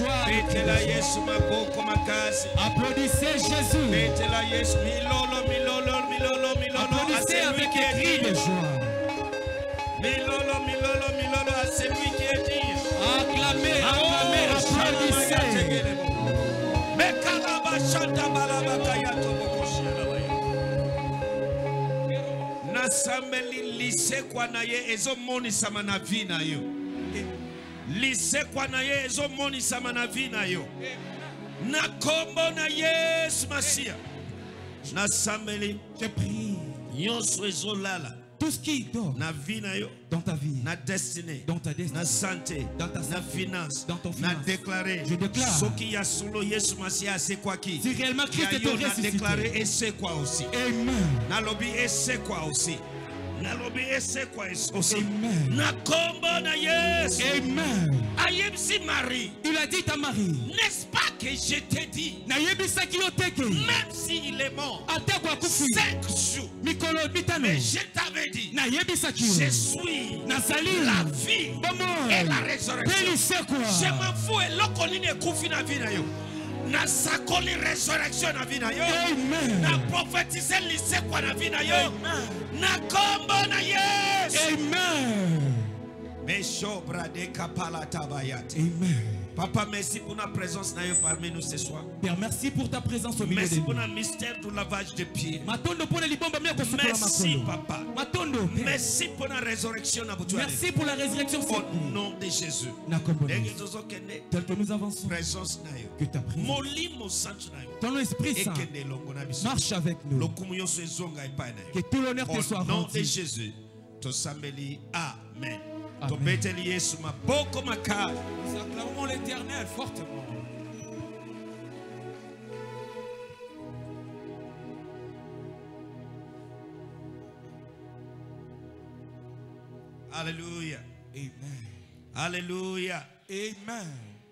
joie. Applaudissez Jésus. Applaudissez avec un cri de joie. Acclamez, acclamez, applaudissez. Nasambeli lise kwa na ye ezomonisama na vi na yo. Lise kwa na ye ezomonisama na vi na yo. Na kombo na Yesu Masia. Nasambeli, je prie. Nyonso ezolala. Tout ce qui dort na vie na yo, dans ta vie, na destinée, dans ta destinée, na santé, dans ta santé, na finance, dans ton na finance. déclaré. Je déclare. Ce qui a solo Yesu Masia c'est quoi qui? Si réellement Christ est ressuscité. Déclaré et c'est quoi aussi? Amen. Na lobby et c'est quoi aussi? Na lobby et c'est quoi aussi? Amen. Na kombo na Yesu. Amen. Ayemsi Marie. Il a dit à Marie. N'est-ce pas que je t'ai dit? Même s'il est mort 5 jours. Mais je t'avais dit. Je suis la vie et la résurrection. Je m'en fous et l'okoni ne kufi na vie na yo. Na sakoli résurrection na vie na yo. Na prophétiser lycée kwa na vie na yo. Na kombo na Yesu. Amen. Amen. Papa, merci pour ta présence parmi nous ce soir. Père, merci pour ta présence au milieu de nous. Merci pour le mystère du lavage de pieds. Merci, Papa. Merci pour la résurrection. Merci pour la résurrection. Au nom de Jésus. Tel que nous avançons. Que ta présence. Ton Esprit Saint marche avec nous. Que tout l'honneur te soit rendu. Au nom de Jésus. Amen. Nous acclamons l'Éternel fortement. Alléluia. Amen. Alléluia. Amen.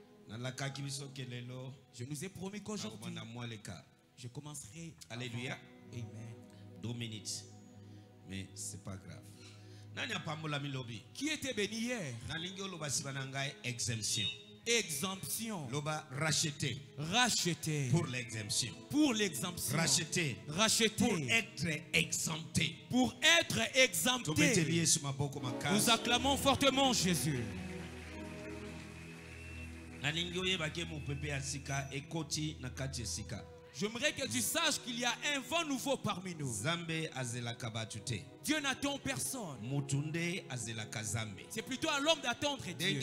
Je nous ai promis qu'aujourd'hui, je commencerai. Alléluia. Amen. 2 minutes. Mais c'est pas grave. Qui était béni hier? Exemption. Exemption. Racheter. Racheter. Pour l'exemption. Pour l'exemption. Racheter. Racheter. Pour être exempté. Pour être exempté. Nous acclamons fortement Jésus. J'aimerais que tu saches qu'il y a un vent nouveau parmi nous. Dieu n'attend personne. C'est plutôt à l'homme d'attendre Dieu.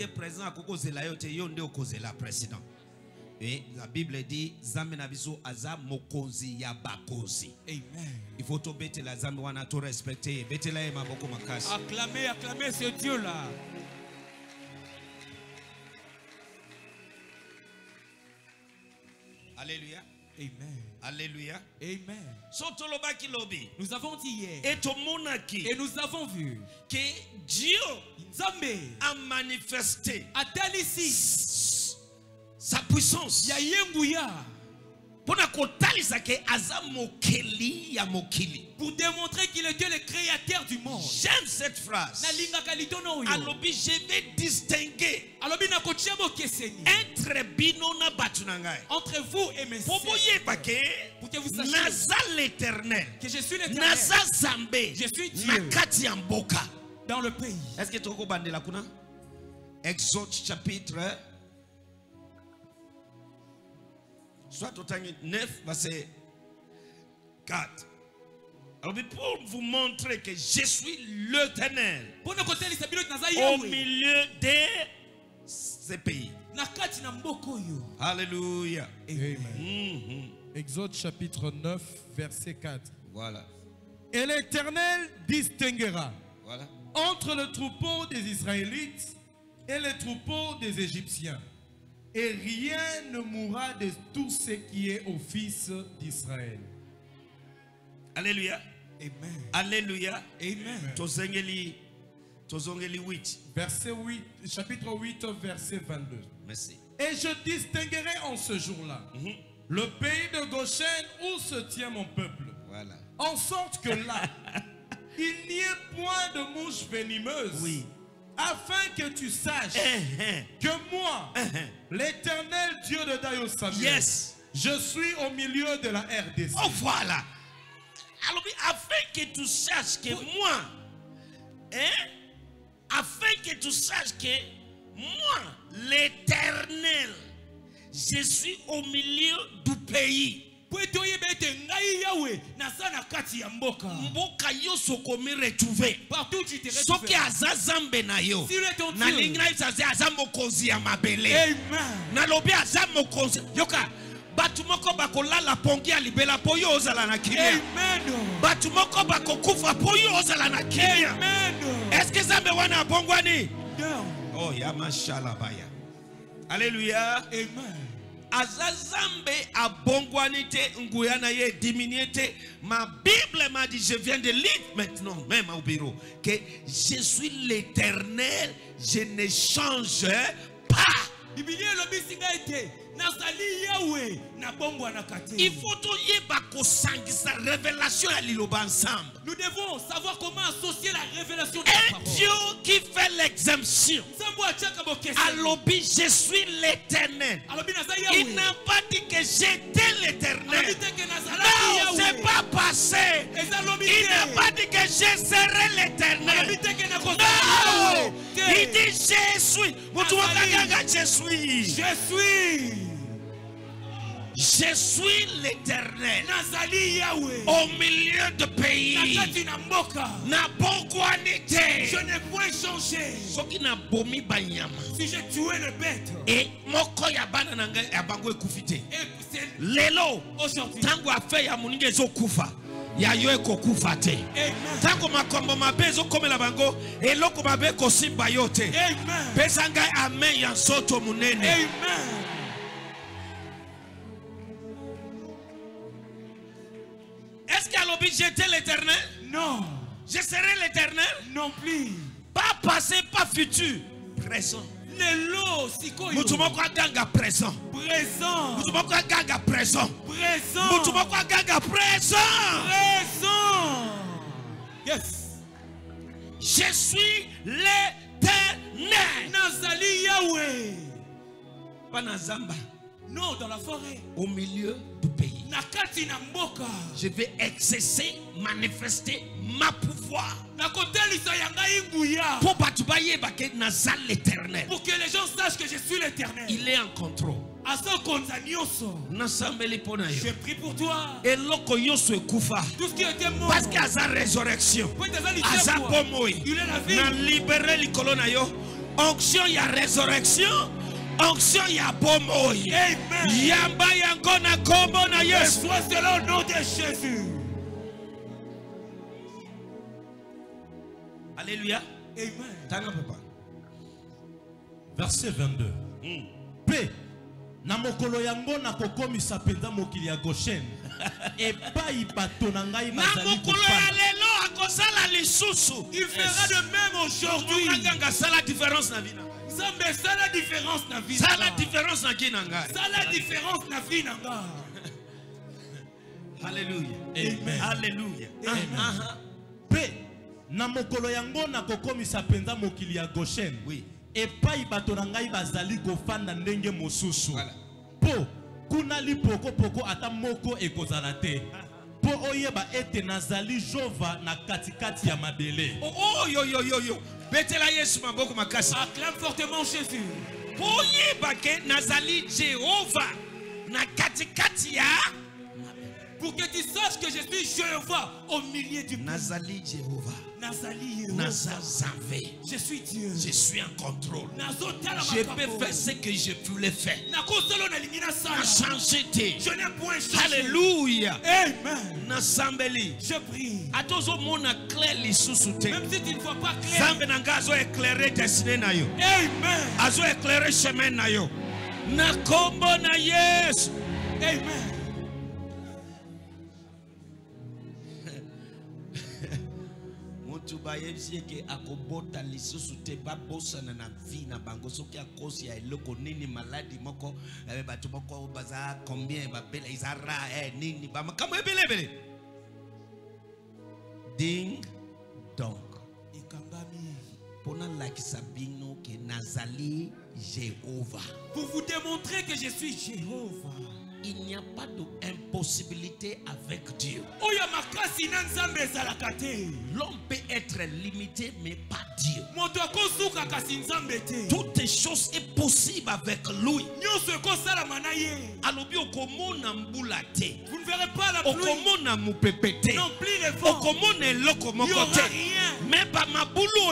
Et la Bible dit Amen. Il faut te bêter la Zambe wana to respecter. Bêter la ema boko makasi. Acclamez, acclamez ce Dieu-là. Alléluia. Amen. Alléluia. Amen. Nous avons dit hier. Et nous avons vu que Dieu a manifesté sa puissance. Pour démontrer qu'il était le créateur du monde. J'aime cette phrase. Alors, je vais distinguer entre vous et mes sœurs. Pour que vous sachiez l'éternel. Que je suis l'éternel. Je suis Dieu. Dans le pays. Est-ce que tu as la kuna? Exode chapitre soit au 9 verset 4. Alors pour vous montrer que je suis l'Éternel au milieu de ces pays. Alléluia. Amen. Exode chapitre 9 verset 4. Voilà. Et l'Éternel distinguera voilà. entre le troupeau des Israélites et le troupeau des Égyptiens. Et rien ne mourra de tout ce qui est au fils d'Israël. Alléluia. Amen. Alléluia. Amen. Tozongeli 8. Verset 8, chapitre 8, verset 22. Merci. Et je distinguerai en ce jour-là le pays de Goshen où se tient mon peuple. Voilà. En sorte que là, il n'y ait point de mouches venimeuses. Oui. afin que tu saches que moi, l'Éternel Dieu de Dayo Samuel, je suis au milieu de la RDC. Oh voilà. Alors, afin que tu saches que moi, afin que tu saches que moi, l'Éternel, je suis au milieu du pays. Mboka yo sokomi retrouvé. Partout tu te retrouves. Soki azazambe na yo. Na lingna isaze azambo kozi ya mabele. Amen. Na lobi azambo kozi. Yoka. Batumoko bakola la pongi ya libela poyo ozala na kilia. Amen. Batumoko bakokufa poyo ozala na kilia. Amen. Est-ce que zambe wana bongwani? Non. Oh ya mashallah baya. Alléluia. Amen. Azazambe a bongwanite nguyana ye diminué. Ma Bible m'a dit, je viens de lire maintenant même au bureau, que je suis l'Éternel, je ne change pas. Il faut sa révélation à l'îloba ensemble. Nous devons savoir comment associer la révélation de la parole. Un Dieu qui fait l'exemption. À l'objet, je suis l'Éternel. Il n'a pas dit que j'étais l'Éternel. Non, c'est pas passé. Il n'a pas dit que je serai l'Éternel. Non, il dit je suis. Je suis. Je suis. Je suis l'Éternel au milieu de pays. Je n'ai point changé. Si j'ai tué le bête, et lelo tango afe ya muninge ezokufa ya yo ekokufa te. Tango makombo mabe ezokomela bango eloko mabe kosimba yo te. Pesa ngai amen ya nzoto munene. Amen. Est-ce qu'à l'objet j'étais l'Éternel? Non. Je serai l'Éternel? Non plus. Pas passé, pas futur. Présent. Lelo sikoyo. Mutumoko ganga présent. Présent. Mutumoko ganga présent. Présent. Mutumoko ganga présent. Présent. Yes. Je suis l'Éternel. Nazali Yahweh. Pas Nazamba. Non, dans la forêt. Au milieu du pays. Nakati na mboka. Je vais exercer, manifester ma pouvoir. Pour l'Éternel. Pour que les gens sachent que je suis l'Éternel. Il est en contrôle. Je prie pour toi. Tout ce qui était mort. Parce qu'il y a sa résurrection. Il est la vie. Na libéré l'icône na yo. Onction il y a résurrection. Onction ya bomoi. Amen. Yamba yango na kombo na Yesu. Soit selon le nom de Jésus. Alléluia. Amen. Tanga papa. Verset 22. P. Na mokolo yango na kokomisa penza mokili ya Goshen. Et pas y bato na ngai bazali. Na mokolo ya lelo akosala lisusu. Il fera de même aujourd'hui. Nganga sala différence na vina. Ça la différence na vie. Ça la différence na kinanga. Ça la différence na vie nanga. Alléluia. Amen. Alléluia. Pe na mokolo yango na kokomisa penza mokili ya Goshen. Oui. Et pas bato na ngai bazali kofanda ndenge mosusu. Po kuna lipoko poko ata moko ekozala te. Po oyeba ete nazali Jova na katikati ya mabele. Oh yo yo yo yo. Betela Yesu maboko makasi. Acclame fortement Jésus. Oyeba ke nazali Jéhovah na katikati ya. Pour que tu saches que je suis Jéhovah au milieu du peuple. Nazali Jéhovah. Nazali Nazazave. Je suis Dieu. Je suis en contrôle. Je peux faire ce que je voulais faire. Na changer. Je n'ai point changé. Alléluia. Amen. Nasambeli. Je prie. Atozo mona clair lisusu te. Même si tu ne vois pas clair. Zambe nanga azo éclairer destinée na yo. Amen. Azo éclairer chemin na yo. Na kombo na Yesu. Amen. Bayebisieke akobota lisusu te babosana na vie na bango soki akosi ya eloko nini maladi moko bato moko baza combien babela izara nini bamakambo ebelebele ding donc ikangami Pour vous démontrer que je suis Jéhovah. Il n'y a pas d'impossibilité avec Dieu. L'homme peut être limité, mais pas Dieu. Toutes choses sont possibles avec lui. Vous ne verrez pas la pluie. Non plus les vents. Mais pas ma boulot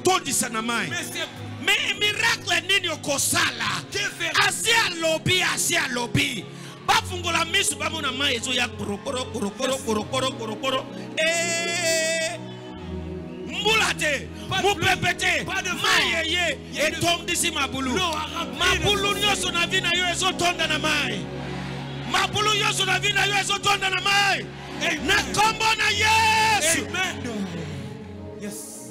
mais miracle nini okosala. Asia lobby. Bafungola misu bamona maezo ya korokoro. Mbulate, mupepete, mayeye, etom disi mabulu. Mabulu nyoso na vina yo ezo tonda na mai. Mabulu nyoso na vina yo ezo tonda na mai. Na kombo na Yesu. Amen. Yes.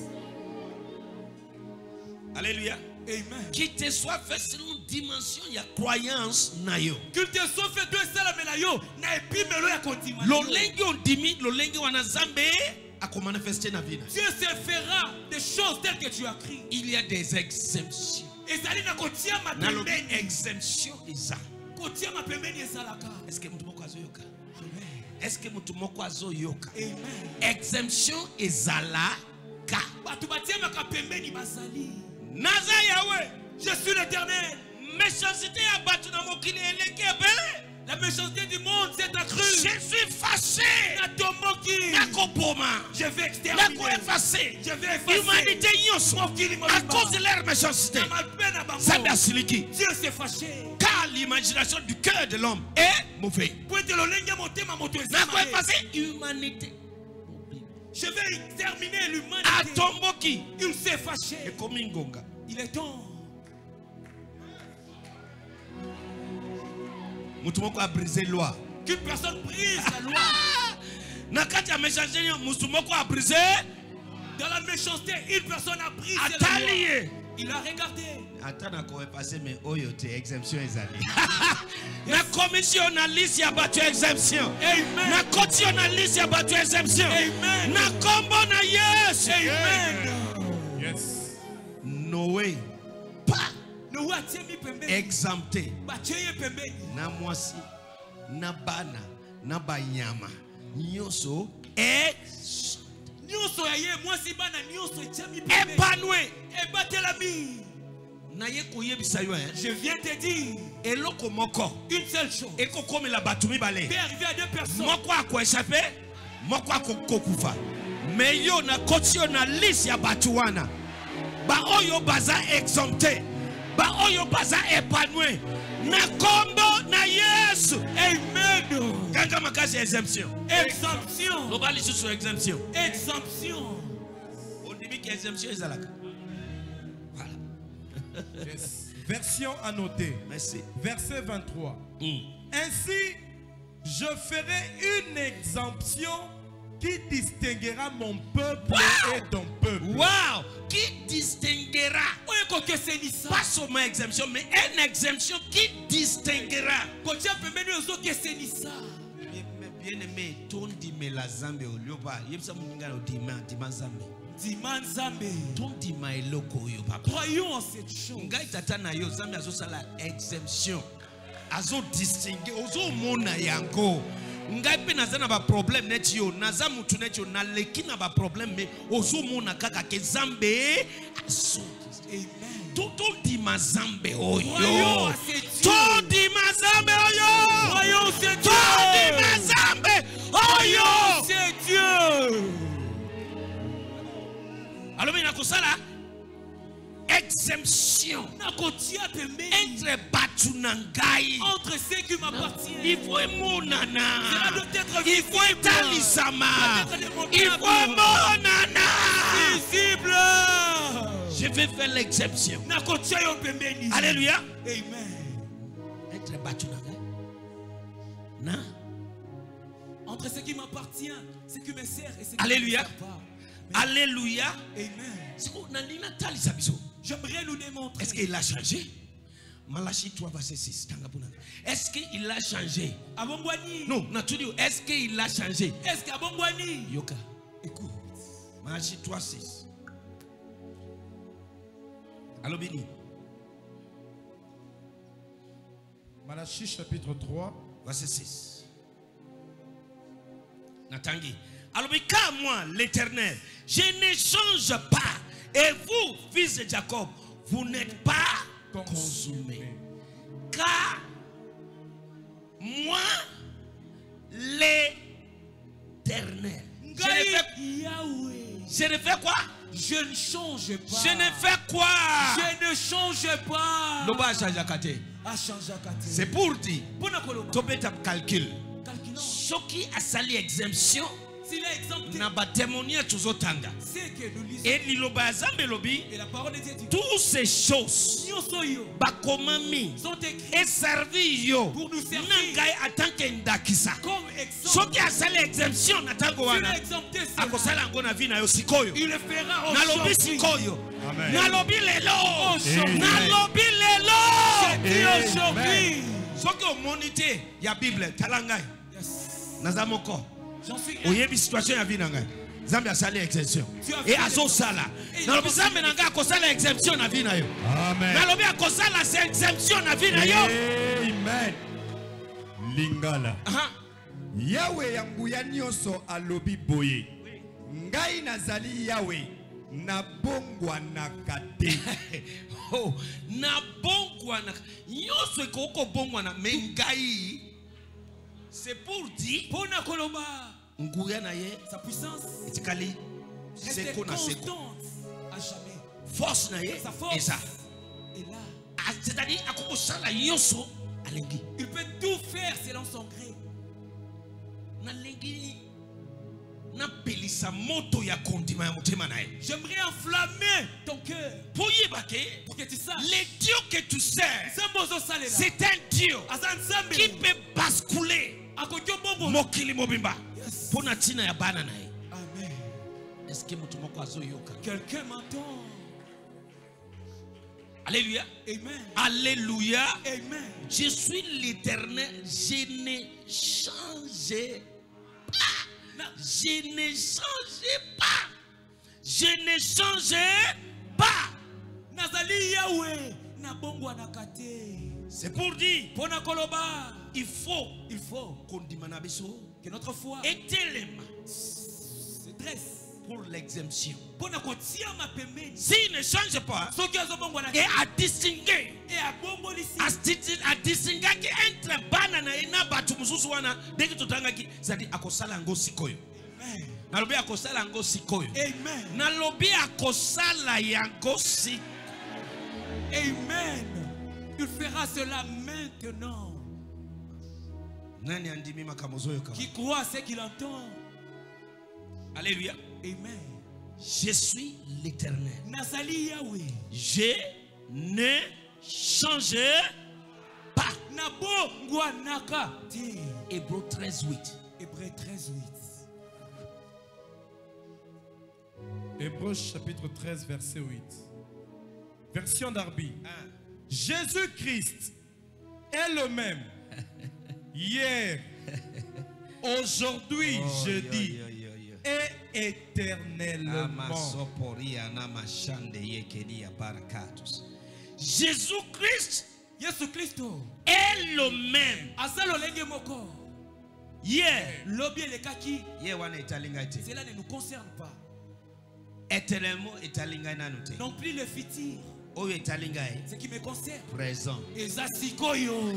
Alléluia. Amen. Qu'il te soit fait selon une dimension, il y a croyance nayo. Qu'il te soit fait de cela menayo, na epi melo ya kontima. L'olengi on dimi, l'olengi wana zambe a ko manifester na vida. Dieu se fera des choses telles que tu as cru. Il y a des exemptions. Ezali na kotia ma pembeni. Exemption eza. Kotia ma pembeni ezalaka. Est-ce que mutu moko azoyoka? Amen. Est-ce que mutu moko azoyoka? Amen. Exemption ezalaka. Batu batia ma pembeni bazali. Naza Yahweh, je suis l'Éternel. Méchanceté à battu dans mon kili eleke bele. La méchanceté du monde s'est accrue. Je suis fâché. Je vais exterminer. Je vais effacer. L'humanité à cause de leur méchanceté. Dieu s'est fâché. Car l'imagination du cœur de l'homme est mauvaise. Humanité. Je vais exterminer l'humanité. Il s'est fâché. Il est temps. Mutumoko a brisé la loi. Qu'une personne brise la loi. Nakati a méchangé, Mutumoko a brisé. Dans la méchanceté, une personne a brisé la loi. Il a regardé. Attends, on va passer, mais oyote, exemption est allée. La commission na liste y a battu exemption. Amen. La commission na liste y a battu exemption. Amen. Na combo na yes. Amen. Yes. Noé. Pas. Exempté. Na mwasi, na bana, na banyama. Nyoso épanoui. Je viens te dire une seule chose. Peut arriver à deux personnes. Mais yo na kotio na liste ya batuwana. Ba oyo baza exempté. Ba oyo baza épanoui. Na kombo na Yesu. Amen. Kanga makasi exemption. Exemption. Lobali sur exemption. Exemption. On dit que exemption est là. Voilà. Yes. Version annotée. Merci. Verset 23. Ainsi, je ferai une exemption qui distinguera mon peuple et ton peuple. Wow! Qui distinguera? Pas seulement exemption, mais une exemption qui distinguera. Bien aimé, ton dime la zambe au lioba. Yebsa munga o dima zambe. Diman zambe. Ton dima eloko yo papa. Croyons en cette chose. Ngai tata na yo zambe azo sala exemption. Azo distinguer, ozo mona yango. Ngai pe nazana ba problème net yo, naza mutu net yo na leki na ba problème mais ozo mona kaka ke zambe azo. Amen. Tout dima zambe oyo. Tout dima zambe oyo. Croyons c'est Dieu. Tout dima zambe oyo. C'est Dieu. Alors mais nakosala exemption entre batunangai, entre ceux qui m'appartiennent. Il faut monana. Il faut talisama. Il faut monana. Visible. Je vais faire l'exception. Alléluia. Amen. Entre batunangai. Na. Entre ceux qui m'appartiennent, ceux qui me servent et ceux qui ne me servent pas. Alléluia. Amen. J'aimerais nous démontrer. Est-ce qu'il a changé? Malachi 3 verset 6. Est-ce qu'il a changé? Non, est-ce qu'il a changé? Est-ce qu'Abongwani? Yoka. Écoute. Malachi 3 6. Alobini. Malachie chapitre 3. Verset 6. Natangi. Alobika moi, l'Éternel, je ne change pas. Et vous, fils de Jacob, vous n'êtes pas consumés. Car moi, l'Éternel. Je ne fais quoi? Je ne change pas. Je ne fais quoi? Je ne change pas. C'est pour dire, tu peux calcul. Ce qui a sali exemption, na ba témoigner tuzotanga. Et la parole de Dieu dit, toutes ces choses bakomami et servi yo pour nous servir en tant qu'indakisa. Ce qui a sali exemption na tango wana akosala ngo na vie na yo sikoyo. Il le fera aujourd'hui. Sikoyo. Nalobi lelo. Nalobi lelo. Aujourd'hui. Ce qui est monité ya Bible talangai. Nazamoko. J'en suis oyebi situation ya vie na ngai. Zambi a sali exemption. Et azo sala. Nalobi zambi na ngai akosala exemption na vie na yo. Amen. Nalobi akosala exemption na vie na yo. Amen. Lingala. Yahweh yanguya nyonso alobi boye. Ngai nazali Yahweh na bongwanaka te. Oh, na bongwana. Nyonso ekoko bongwana mengai. C'est pour dire Pona Kolomba, nguya na ye sa puissance etikali reste constante à jamais. Force na ye sa force et ça. Et là, c'est-à-dire akoko sala yoso alengi. Il peut tout faire selon son gré. Na lengi na pelisa moto ya kondima ya motema na ye. J'aimerais enflammer ton cœur pour que tu saches le Dieu que tu sers, c'est un Dieu qui peut basculer mokili mobimba pona tina ya bana na ye. Amen. Est-ce que mutu moko azoyoka? Quelqu'un m'entend? Alléluia. Amen. Alléluia. Amen. Je suis l'Éternel, je ne change pas. Je ne change pas. Je ne change pas. Nazali Yahweh na bongwa na kate. C'est pour dire pona koloba. Il faut que notre foi se dresse pour l'exemption. S'il ne change pas et à distinguer entre banana et nabatu mususuana dès que tu tangaki c'est-à-dire akosala ngo sikoyo. Nalobi akosala ngo sikoyo. Amen. Nalobi akosala yango sikoyo. Amen. Il fera cela maintenant. Qui croit ce qu'il entend. Alléluia. Amen. Je suis l'Éternel. Nazali Yahweh. Je ne change pas. Nabo ngwanaka. Hébreux 13:8. Hébreux 13:8. Hébreux chapitre 13 verset 8. Version d'Arbi. Jésus-Christ est le même. Hier, aujourd'hui, jeudi et éternellement. Jésus-Christ est le même. Hier, cela ne nous concerne pas. Éternellement, non plus le futur. Ce qui me concerne. Présent. Ezasikoyo.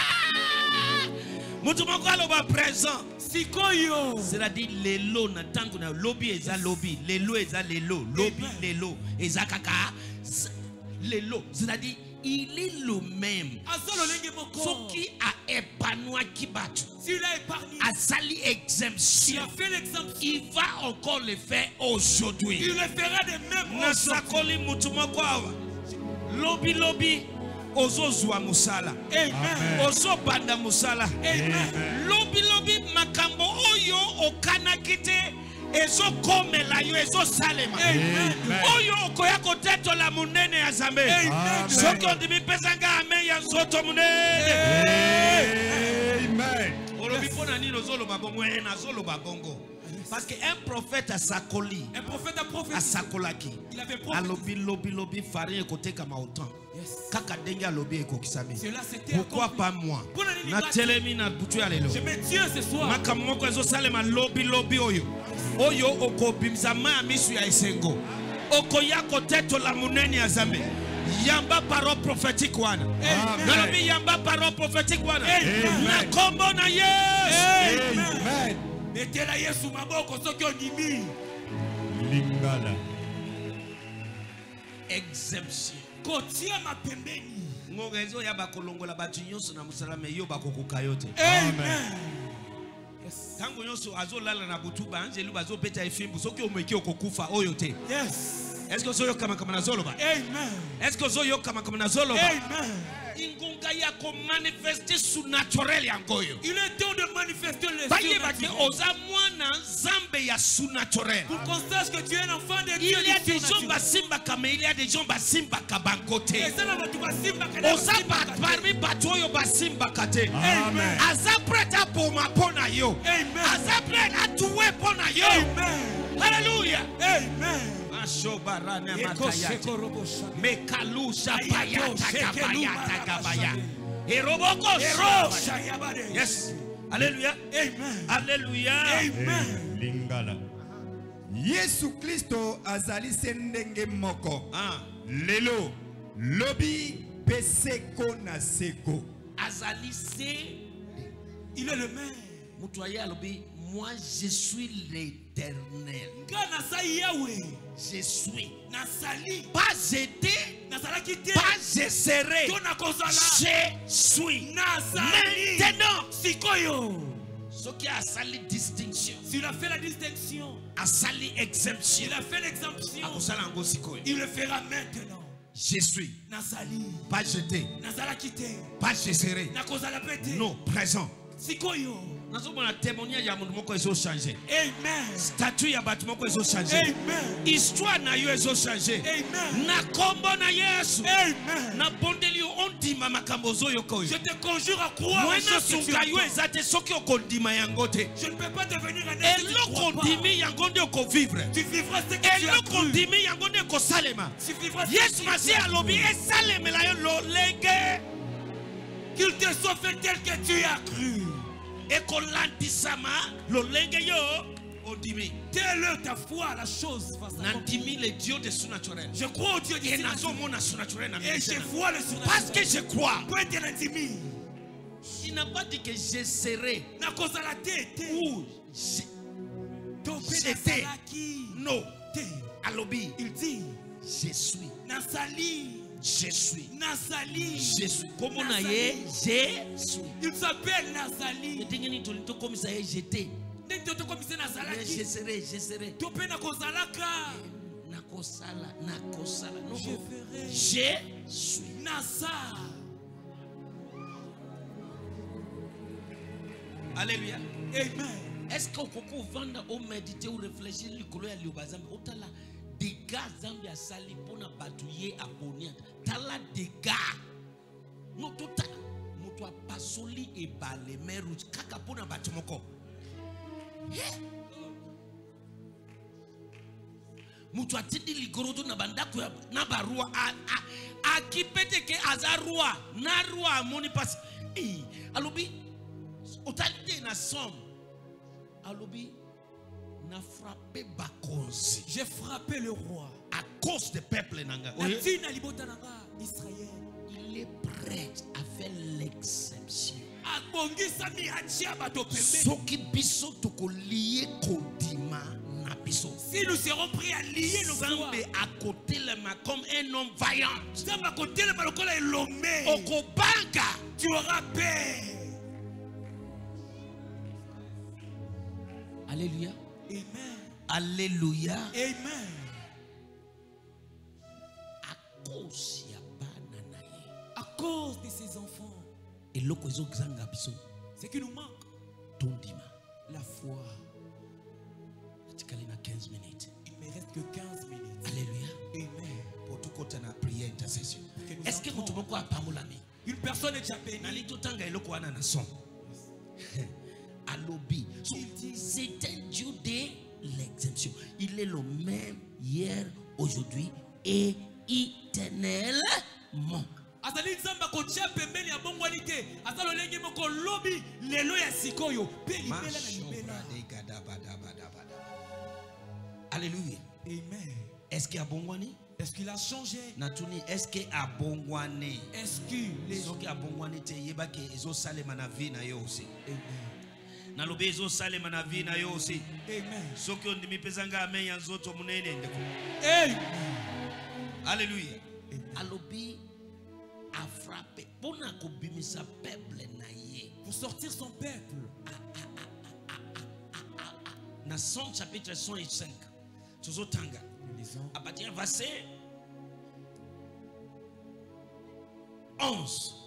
Mutumoko aloba présent. Sikoyo. C'est-à-dire lelo na tango na lobby eza lobby, lelo eza lelo, lobby lelo eza kaka lelo. C'est-à-dire il est le même. Ce qui a épanoui Kibatu. S'il a épargné. A sali exemption. Il a fait l'exemption. Il va encore le faire aujourd'hui. Il le fera de même aujourd'hui. Lobby lobby ozozwa musala. Amen. Ozobanda musala. Amen. Lobby lobby makambo oyo okanakite ezo komela yo ezo salema. Amen. Oyo okoya koteto la munene ya Zambe. Amen. Soko ndimi pesanga amen ya nzoto munene. Amen. Olobi pona nini ozolo babongo na zolo babongo. Parce qu'un prophète a sakoli. Un prophète a prophétisé. A sakolaki. Il avait prophétisé. Lobi farine côté comme autant. Kaka denga lobi ekokisami. Cela c'était Pourquoi accompli. pas moi? Pour la Na telemi na butu alelo. Je me tiens ce soir. Makamoko ezo salema lobi oyo. Oyo okobimza ma misu ya esengo. Okoya koteto la muneni ya Zambe. Yamba parole prophétique wana. Nalobi yamba parole prophétique wana. Na kombo na Yesu. Amen. Mettez la Yesu maboko soki ondimi. Lingala. Exemption. Kotia mapembeni. Ngogezo ya bakolongola batu nyonso na musalama yo bakokoka yote. Amen. Tango nyonso azolala na butuba anjelu bazopeta efimbu soki omeki okokufa oyo te. Yes. Est-ce que soyo kama kama nazoloba? Amen. Est-ce que soyo kama kama nazoloba? Amen. Ingunga ya ko manifester surnaturel yangoyo. Il est temps de manifester le Baye bake surnaturel. oza mwana Zambe ya surnaturel. Pour qu'on sache que tu es un enfant de Il Dieu. y a des gens basimba kama il y a des gens basimba kabangote. Et ça, là, tu vas simba kana Oza parmi batoyo basimba kate. Amen. Aza prêt à poma pona yo. Amen. Aza prêt à tuer pona yo. Amen. Alléluia. Amen. Ashobarana makayate. Mekalusha bayata kabayata kabaya. Eroboko shabaya. Yes. Alléluia. Amen. Alléluia. Amen. Lingala. Yesu Kristo azali sendenge moko. Lelo lobi peseko na seko. Azali se. Il est le même. Mutuaye alobi. Moi je suis l'Éternel. Je suis. Pas j'étais. Pas je serai. Je suis. Maintenant. Ce qui a sali distinction. S'il a fait la distinction. A sali exemption. Il a fait l'exemption. Il le fera maintenant. Je suis. Nazali. Pas j'étais. Pas je serai. Non, présent. Sikoyo. Nazomona témoignage ya mundu moko ezo changer. Amen. Statut ya batu moko ezo changer. Amen. Histoire na yo ezo changer. Amen. Na kombo na Yesu. Amen. Na bondeli ondima makambo zo yoko. Je te conjure à croire. Mwena sunga yo ezate soki okondima yango te. Je ne peux pas devenir un homme. Eloko ndimi yango nde oko vivre. Tu vivras ce que tu as cru. Eloko ndimi yango nde eko salema. Tu vivras ce Yesu masi alobi esalemela yo lolenge. Qu'il te soit fait tel que tu as cru. Ekolandisama lolenge yo ondimi. Telle est ta foi, la chose face à Nandimi le Dieu de surnaturel. Je crois au Dieu du surnaturel. Et je vois le surnaturel. Parce que je crois. Il n'a pas dit que je serai. Ou j'étais. Non. Alobi. Il dit. Je suis. Nasali. Je suis. Nazali. Je suis. Comment on a je suis. Il s'appelle Nazali. J'étais. Je serai. Je ferai. Je suis. Nasa. Alléluia. Amen. Est-ce que vous vendre ou méditer ou réfléchir des gars Zambie a sali pour na batouiller à Bonia. Tala des gars. Non tout ça. Mutua pasoli et balé meru kaka pour na batumoko. Mutua tindi ligorodo na bandaku na barua a qui pète que azarua na roi moni passe. Alobi totalité na somme. Alobi j'ai frappé le roi à cause du peuple nanga. Il est prêt à faire l'exception. Si nous serons prêts à lier nos voix à côté les mains comme un homme vaillant, tu auras paix. Alléluia. Amen. Alléluia. Amen. À cause de ces enfants, ce qui nous manque, la foi. Il ne me reste que 15 minutes. Alléluia. Amen. Pour tout côté na prière intercession. Est-ce que vous pouvez pas pamulami? Une personne est déjà bénie. Alobi. So, c'est un Dieu de l'exemption. Il est le même hier, aujourd'hui et éternellement. Azali nzamba kotia pembeni ya bongwani te. Azalo lenge moko lobi lelo ya sikoyo. Pe libela na libela. Alléluia. Amen. Est-ce qu'il y a bongwani? Est-ce qu'il a changé? Natuni, est-ce qu'il y a bongwani? Est-ce que les gens qui a bongwani te yebake ezo sale manavi na yo aussi. Amen. Nalobe ezo sale manavi na yo aussi. Amen. Soki ondimi pezanga amen ya nzoto munene ndeko. Amen. Alléluia. Alobi a frappé pour sortir son peuple. Dans Somme chapitre 105, à partir du verset 11.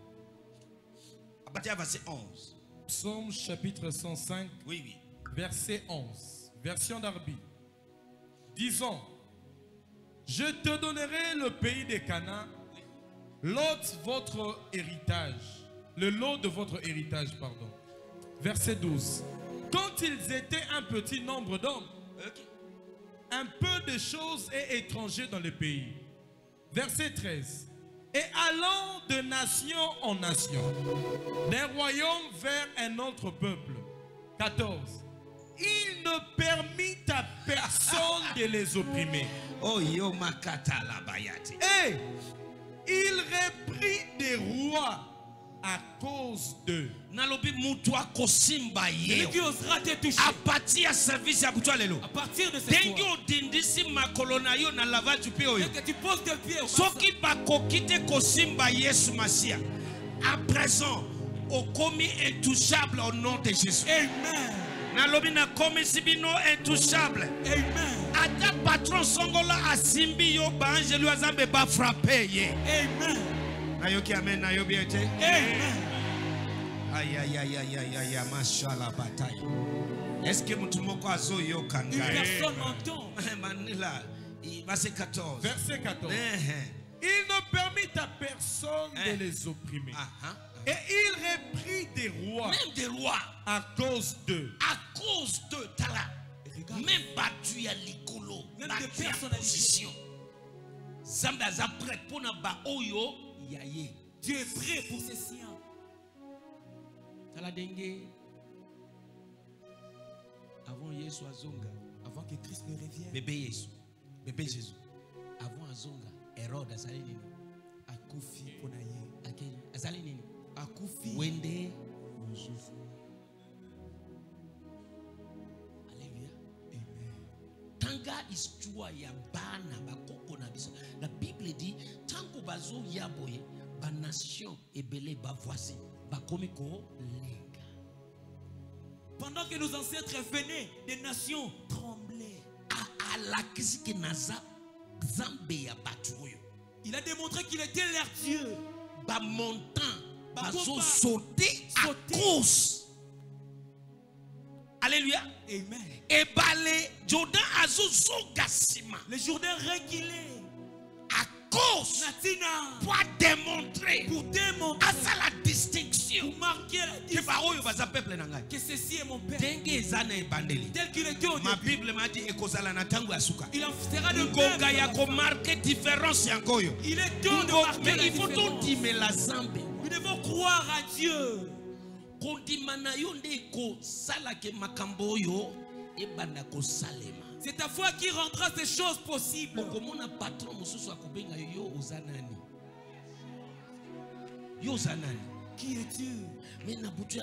À partir du verset 11. Psaume chapitre 105, oui, oui. Verset 11. Version d'Arbi. Disons, je te donnerai le pays des Canaan, l'hôte votre héritage, le lot de votre héritage, pardon. Verset 12. Quand ils étaient un petit nombre d'hommes, un peu de choses et étrangers dans le pays. Verset 13. Et allant de nation en nation, d'un royaume vers un autre peuple. 14. Il ne permit à personne de les opprimer. Oh, yo makata la bayati. Et il reprit des rois à cause d'eux. Nalobi mutwa kosimba ye. Qui osera te toucher. À partir de service à butwa lelo. À partir de cette dengi odindisi makolona yo na lavage pe oyo. que tu poses tes pieds. Soki bakokite kosimba Yesu Masia. À présent, au commis intouchable au nom de Jésus. Amen. Nalobi na komi sibino intouchable. Amen. Ata patron songola asimbi yo ba angelu azambe ba frapper ye. Amen. Nayoki amen nayobi ete. Amen. Aïe aïe aïe aïe aïe aïe aïe mashallah bataille. Est-ce que mutumoko azo yo kanga? Une personne m'entend. Manila, verset 14. Verset 14. Il ne permit à personne de les opprimer. Et il reprit des rois. Même des rois. À cause d'eux. À cause d'eux, Tala. Même battu à l'icolo. Même des personnes à position. Zamba za prêt pour na ba oyo yaye. Dieu est prêt pour ses siens. Tala dengue. Avant Yesu azonga. Avant que Christ ne revienne. Bébé Yesu. Bébé Jésus. Avant azonga. Hérode azali nini? Akufi ponaye. Akeli azali nini? Akufi. Wende. Tanga histoire ya bana bakoko na biso. La Bible dit tango bazo yaboye ba nation ebele ba voisin bakomi ko lenga. Pendant que nos ancêtres venaient, des nations tremblaient. Alakisiki naza zambe ya batuyo. Il a démontré qu'il était leur Dieu. Ba montant bazo sauter à cause. Alléluia. Amen. Et balé Jordan azo zogasima. Le Jourdain reculé. À cause. Natina. Pour démontrer. Pour démontrer. À ça la distinction. Pour marquer la distinction. Que ceci est mon père. Tel qu'il était au début. Ma Bible m'a dit ekozala na tangu asuka. Il en fera de même. Ya ko marquer différence yangoyo. Il est temps de marquer mais la il faut différence. dire la zambe. Nous devons croire à Dieu. C'est ta foi qui rendra ces choses possibles. Qui est Dieu? Mais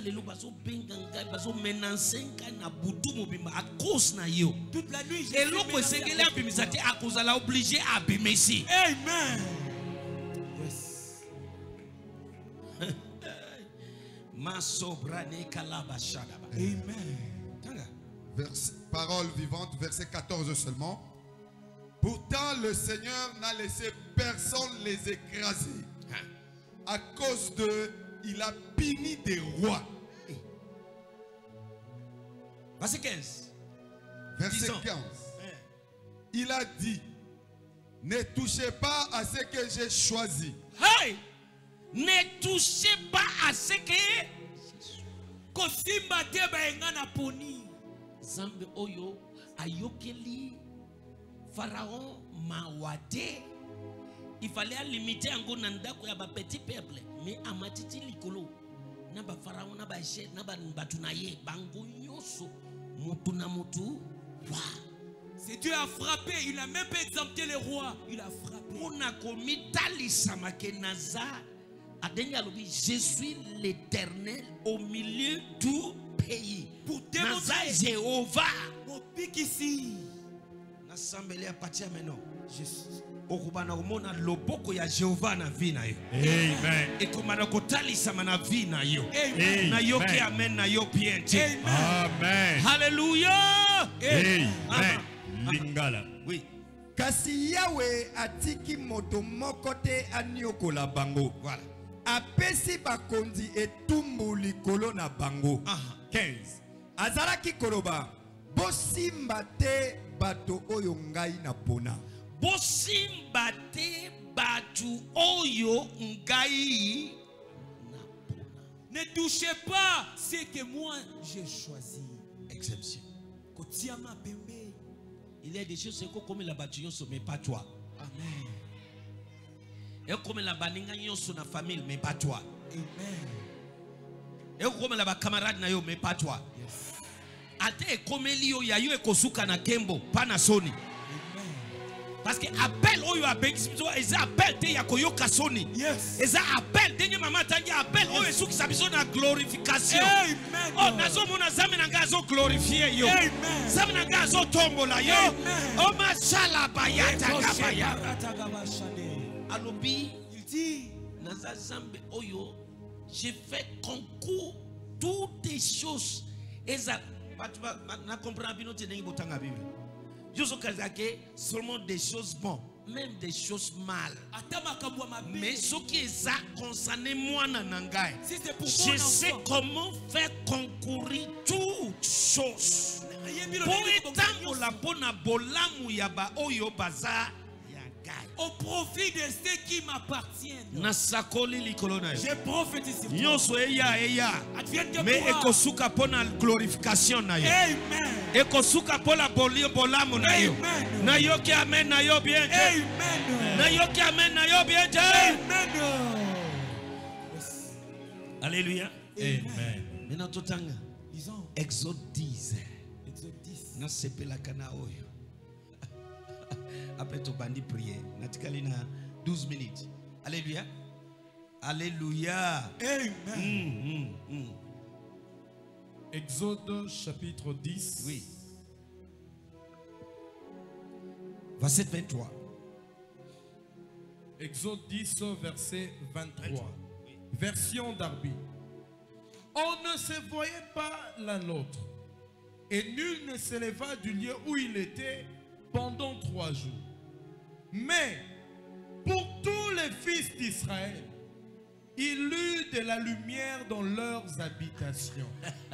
toute la nuit, obligé à abîmer ici. Amen. Amen. Parole vivante, verset 14 seulement. Pourtant, le Seigneur n'a laissé personne les écraser. À cause d'eux, il a puni des rois. Verset 15. Verset 15. Il a dit, ne touchez pas à ce que j'ai choisi. Hey! Ne touchez pas à ce que Zambe oyo ayokeli Pharaon mawate. Il fallait limiter en gonandako ya ba petit peuple, mais amatiti likolo na ba Pharaon na ba chef na ba batunaye bango nyoso mutu na mutu wa. C'est Dieu a frappé, il n'a même pas exempté les rois, il a frappé. On a commis talisama ke naza adenya lobi, je suis l'Éternel au milieu du pays. Pour démontrer Jéhovah. Mon pic ici. N'assemblée à partir maintenant. Okubana umona loboko ya Jéhovah na vina yo. Amen. Et kumana kotalisama na vina yo. Amen. Na yo ki amen na yo piente. Amen. Hallelujah. Amen. Lingala. Oui. Kasi Yahweh atiki moto moko te aniokola bango. Voilà. Apesi bakonzi etumbu likolo na bango. 15. Azalaki koloba bosimba te bato oyo ngai na pona. Bosimba te batu oyo ngai na pona. Ne touchez pas ce que moi j'ai choisi. Exception. Kotiama pembe. Il y a des choses comme la bâtiment, mais pas toi. Amen. Et comme la baninga sur la famille, mais pas toi. Amen. Et comme la camarade na yo, mais pas toi. Yes. Ate comme lio ya yo ekosuka na kembo, pas na soni. Parce que appel oyo appel te ya koyoka soni. Yes. Eza appel denye mama tangi appel oyo esuki sabiso na glorification. Amen. Oh nazo mona zame na ngazo glorifier yo. Amen. Zame na ngazo tombola yo. Amen. Oh mashala bayata kabaya. Alobi il dit naza zambe oyo j'ai fait concours toutes les choses. Eza na comprendre bino te nengi botanga Bible. Seulement des choses bonnes, même des choses mal. Mais ce qui est concerné moi, je sais comment faire concourir toutes choses. Au profit de ceux qui m'appartiennent. Je prophétise. Mais ekosuka pona glorification na yo. Amen. Ekosuka pona bolamu na yo. Na yo ki amen na yo bien. Amen. Na yo ki amen na yo bien. Amen. Alléluia. Amen. Maintenant totanga. Lisons. Exode 10. Exode 10. Na sepela kana oyo. Après tout bandi prier. Natikali na 12 minutes. Alléluia. Alléluia. Amen. Exode chapitre 10. Oui. Verset 23. Exode 10, verset 23. Version d'Arbi. On ne se voyait pas l'un l'autre, et nul ne s'éleva du lieu où il était pendant 3 jours. Mais pour tous les fils d'Israël, il eut de la lumière dans leurs habitations.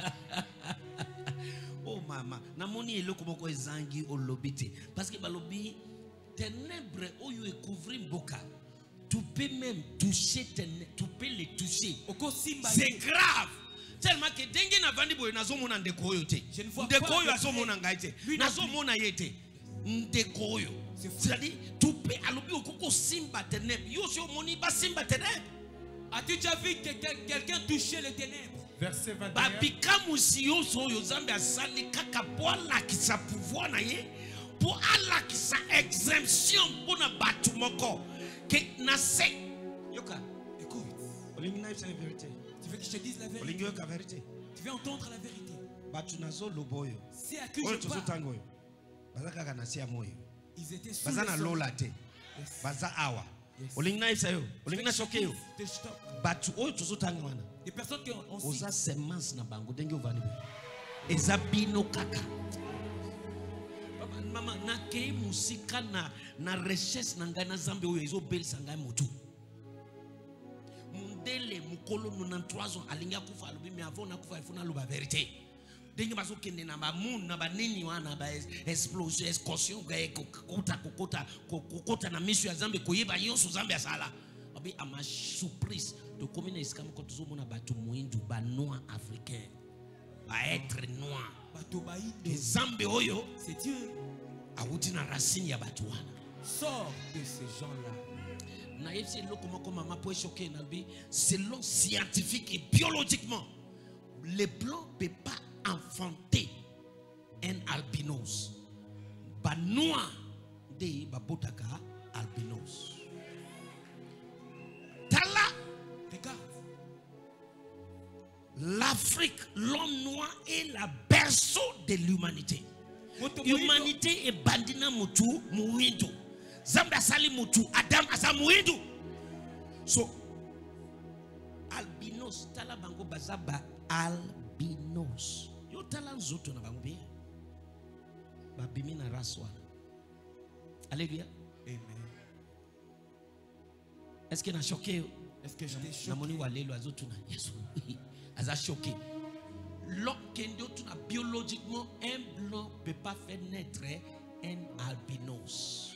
Oh maman, namoni eloko moko ezangi olobite parce que balobi ténèbres oyo ekouvrir mboka. Tu peux même toucher tu peux les toucher. C'est grave. Tellement que dengue na vandi boyo nazomona ndeko oyo te. Ndeko oyo azomona ngai te. Nazomona yete. Ndeko oyo. C'est-à-dire tu peux alobi okoko simba ténèbres. Yo so moni ba simba ténèbres. As-tu déjà vu quelqu'un toucher les ténèbres? Verset 21. Babika musio so yo zambe asali kaka bola kisa pouvoir na ye pour ala kisa exemption pour na batu moko que na se yoka Écoute. olingi c'est la vérité. Tu veux que je te dise la vérité? Olingi yoka vérité. Tu veux entendre la vérité? Batu nazo loboyo. C'est à qui je parle. Tango yo. Bazaka kana sia moyo. Ils étaient sous Bazana lola te. Baza awa. Olingi na yo. Olingi na soke yo. Batu oyo tozotanga wana. Des personnes qui ont oza semence na bango denge ovani eza bino kaka mama na kei musika na recherche na ngai na zambe oyo ezobelisa ngai motu mundele mukolo 93 ans alinga kufa alobi mais avant na kufa ifuna loba vérité denge bazokende na bamundu na banini wana ba explosion escossion kokota na miso ya zambe koyeba yonso zambe asala abi ama surprise de commune escam quand nous avons battu moindu ba noir africain ba être noir Zambe oyo c'est Dieu. awuti na racine ya batu wana. Sors de ces gens-là. Selon scientifique et biologiquement, les blancs ne peuvent pas enfanter un albinos. Banoa de babotaka albinos. Tala, regarde. L'Afrique, l'homme noir est la berceau de l'humanité. L'humanité est bandina mutu muindo. Zamba sali mutu Adam asa muindo. So albinos tala bango bazaba albinos. Yo tala nzoto na bango bien. Babimi na raswa. Alléluia. Amen. Est-ce que na choqué? Est-ce que j'étais choqué? Namoni walelo azotuna. Yes. Aza choqué. L'homme qui biologiquement un blanc ne peut pas faire naître un albinos.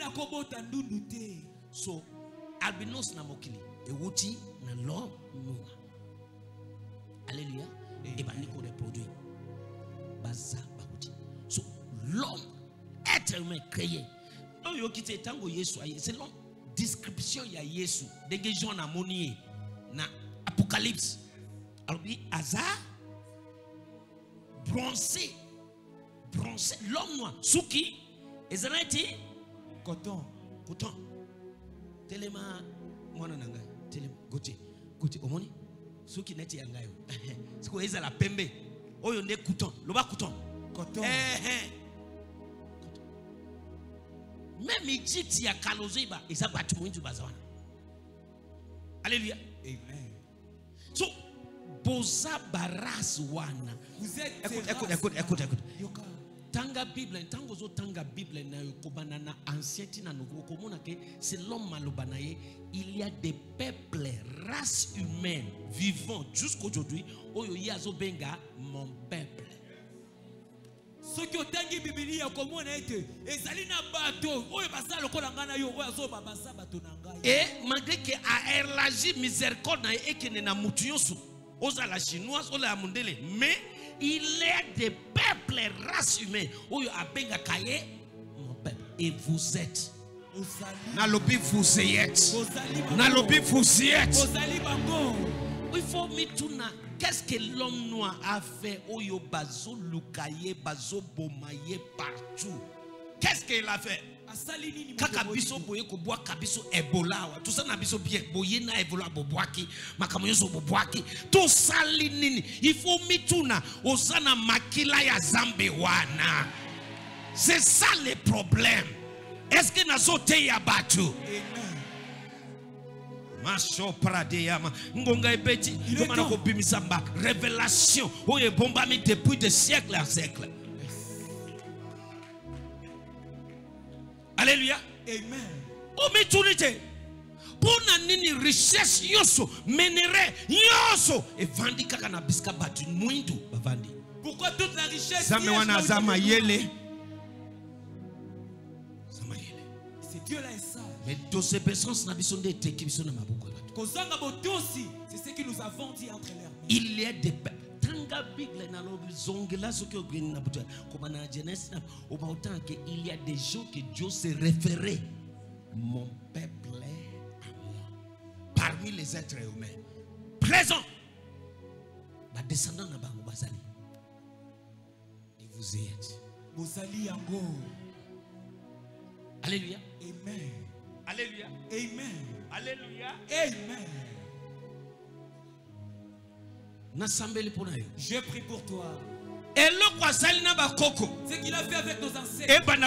So albinos na mokili ewuti na l'homme noir. Alléluia. Et ben niko reproduit. Baza bahuti. So l'homme, être humain créé. Non yo kite tango Yesu c'est l'homme description ya Yesu. Denge Jean na moni na Apocalypse. Alors bi hasard bronzé, l'homme noir, Souki, Ezraïti, coton, Telema, Monananga, Telema, Gote, Omoni, Souki neti yangayo. C'est quoi, Ezra la pembe, Oyonde coton, Loba coton. Même Egypte, il y a Kaloziba, et ça va tout le monde. Alléluia. Amen. So, Boza baras wana. Vous êtes écoute. Tanga Bible, tango zo tanga Bible na yokobana na ancien na nouveau komona ke selon malobanaye, il y a des peuples, races humaines vivant jusqu'aujourd'hui oyo yazo benga mon peuple. Ce qui otangi Biblia komona ete ezali na bato oyo basa lokola ngana yo oyo azo babasa bato na ngai. Et malgré que a élargi miséricorde na ekene na mutu yosu oza la chinoise oza la mondele, mais il y a des peuples, races humaines oyo abenga kaye mon peuple. Et vous êtes nalobi vous êtes nalobi vous êtes. Il faut mituna. Qu'est-ce que l'homme noir a fait oyo bazo lukaye bazo bomaye partout? Qu'est-ce qu'il a fait? Kaka biso boye ko boa kabiso Ebola wa tout ça na biso bien boye na Ebola boboaki makamoyoso boboaki tout ça nini il faut mituna osana makila ya zambe wana. C'est ça le problème. Est-ce que nazote ya batu? Macho pradeyama ngonga ebeti komana ko bimisa mba révélation oye bombami depuis de siècle en siècle. Alléluia. Amen. Omitunite. Pona nini richesse yoso menere yoso e vandi kaka na biska batu mwindu bavandi. Pourquoi toute la richesse? Zame wana zama yele. C'est Dieu là et ça. Mais tous ces personnes na biso ndete ki biso na mabuko la. Kozanga botosi, c'est ce que nous avons dit entre leurs mains. Il y a des tanga bible na lo zongela soki ogeni na buta comme na Genèse na oba autant que il y a des gens que Dieu se référait mon peuple à moi parmi les êtres humains présents ba descendant na bango bazali et vous êtes Bozali yango. Alléluia. Amen. Alléluia. Amen. Alléluia. Amen. Je prie pour toi. Ce qu'il a fait avec nos ancêtres,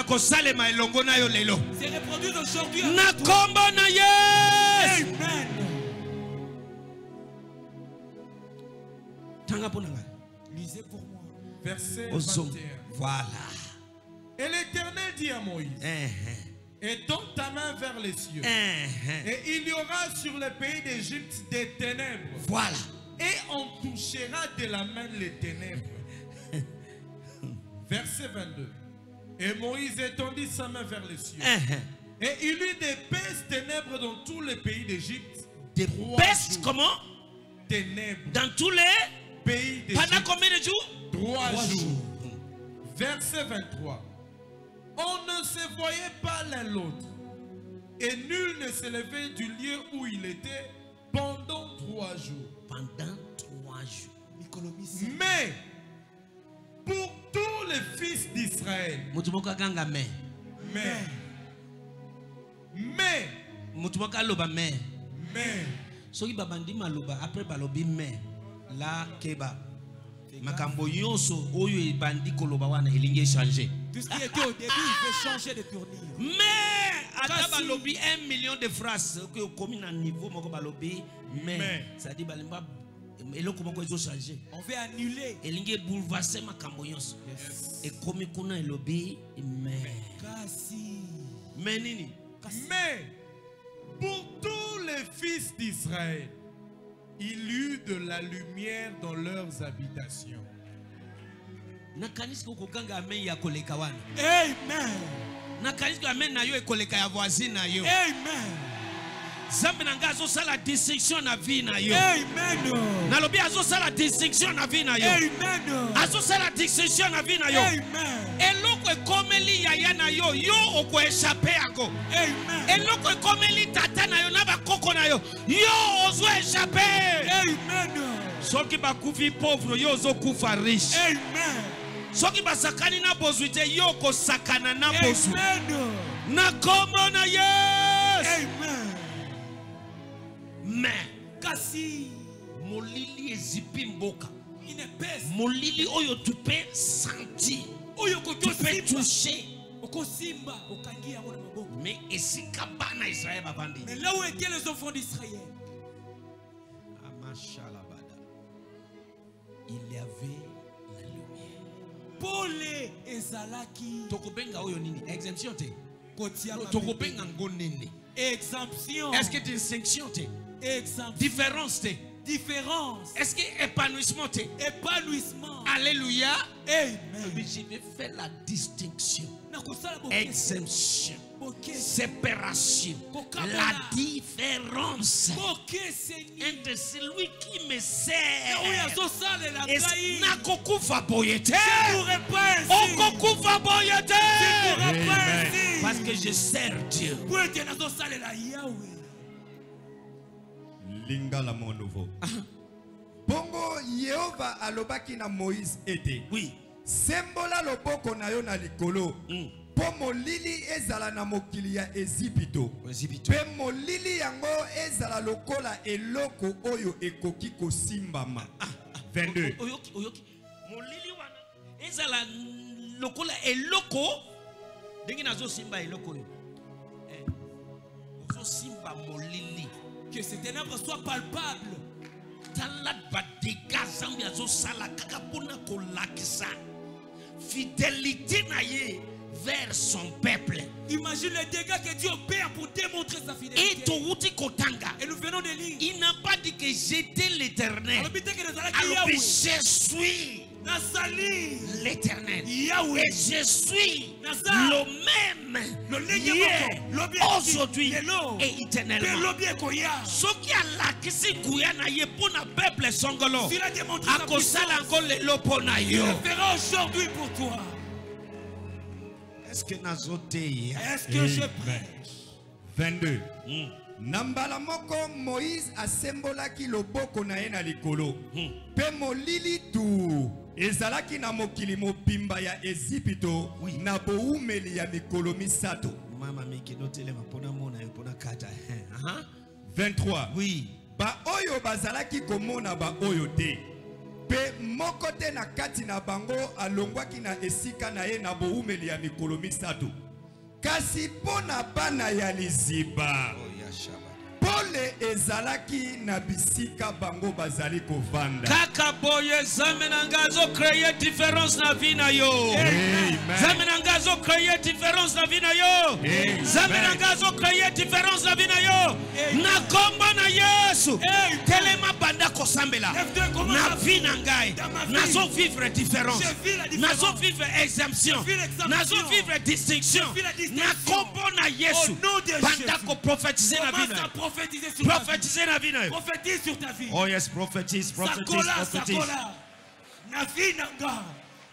c'est reproduit aujourd'hui. Amen. Lisez pour moi. Verset 21. Voilà. Et l'Éternel dit à Moïse, étends ta main vers les cieux, et il y aura sur le pays d'Égypte des ténèbres. Voilà. Et on touchera de la main les ténèbres. Verset 22. Et Moïse étendit sa main vers les cieux. Et il eut d'épaisses ténèbres dans tous les pays d'Égypte. Des pestes comment? Ténèbres. Dans tous les pays d'Égypte. Pendant combien de jours? 3 jours. Verset 23. On ne se voyait pas l'un l'autre, et nul ne se levait du lieu où il était pendant 3 jours. Pendant 3 jours. Mais pour tous les fils d'Israël, mais soki babandi maloba après balobi mais la keba makambo yonso oyo ebandi koloba wana elingi changer. Tout ce qui était au début, il veut changer de tournure. Mais ata balobi 1 million de phrases que comme na niveau moko balobi mais ça dit balimba eloko moko ezo changer. On veut annuler. Elingi bouleverser makambo yonso. Et comme kuna elobi mais kasi mais nini? Mais pour tous les fils d'Israël, il y eut de la lumière dans leurs habitations. Nakanisi kokanga amen ya koleka wana. Amen. Nakanisi amen na yo ekoleka ya voisine na yo. Amen. Zambe nanga azo sala distinction na vie na yo. Amen. Nalobi azo sala distinction na vie na yo. Amen. Azo sala distinction na vie na yo. Amen. Eloko ekomeli yaya na yo yo oko échapper yako. Amen. Eloko ekomeli tata na yo na bakoko na yo yo ozo échapper. Amen. Soki bakufi pauvre yo ozo kufa riche. Amen. Soki basakani na bozwi te yo ko sakana na bozwi. Amen. Na kombo na Yes. Amen. Mais kasi molili ezipi mboka. Une peste. Molili oyo tu peux sentir. Oyo Tu peux toucher. Okosimba okangi yango na maboko. Mais esika bana Israël bavandi. Mais là où étaient les enfants d'Israël, il y avait la lumière. Paul et Zalaki. Tokobenga oyo nini? Exemption te. Kotia Tokobenga ngo nini? exemption. Est-ce que distinction te? Exemption. Différence te? Différence. Est-ce que épanouissement te? Épanouissement. Alléluia. Amen. Mais je vais faire la distinction. Nakosala Exemption. Séparation. La différence entre celui qui me sert et nakokufa boyete. Okokufa boyete. Parce que je sers Dieu. Lingala mon nouveau. Bongo Yehova alobaki na Moïse ete. Oui. Sembola loboko na yo na likolo. Po molili ezala na mokili ya Ezipito. Pe molili yango ezala lokola eloko oyo ekoki kosimbama. 22. Oyoki. Molili wana ezala lokola eloko dengi nazo simba eloko yo. Ozo simba molili. Que ce ténèbre soit palpable. Talat ba dégazambi azo sala kaka pona kolakisa. Fidélité na ye vers son peuple. Imagine les dégâts que Dieu opère pour démontrer sa fidélité. Et nous venons de lire. Il n'a pas dit que j'étais l'Éternel. Alors je suis l'Éternel. Et je suis le même hier, aujourd'hui et éternellement. Ce qui a la kisi kuyana ye pona peuple songolo. Akosala encore le lopona yo. Je ferai aujourd'hui pour toi. Est-ce que est-ce que je prêche? 22. Nambala moko Moïse asembolaki loboko na ye na likolo. Pe molili tu ezalaki na mokili mobimba ya Ezipito na boumeli ya mikolo misato. Mama mikinotelema pona mona yo pona kata. 23. Oui. Ba oyo bazalaki komona ba oyo te. Pe moko te na kati na bango alongwaki na esika na ye na boumeli ya mikolo misato. Kasi pona bana ya liziba. Pole ezalaki na bisika bango bazali kovanda. Kaka boye zamenangazo créer différence na vie na yo. Zamenangazo créer différence na vie na yo. Zamenangazo créer différence na vie na yo. Na komba na Yesu. Telema banda kosambela. Na vie na ngai. Nazo vivre différence. Nazo vivre exemption. Nazo vivre distinction. Na komba na Yesu. Banda ko prophétiser na vie na. Prophétiser la vie. Prophétise sur ta vie. Oh yes, prophétise.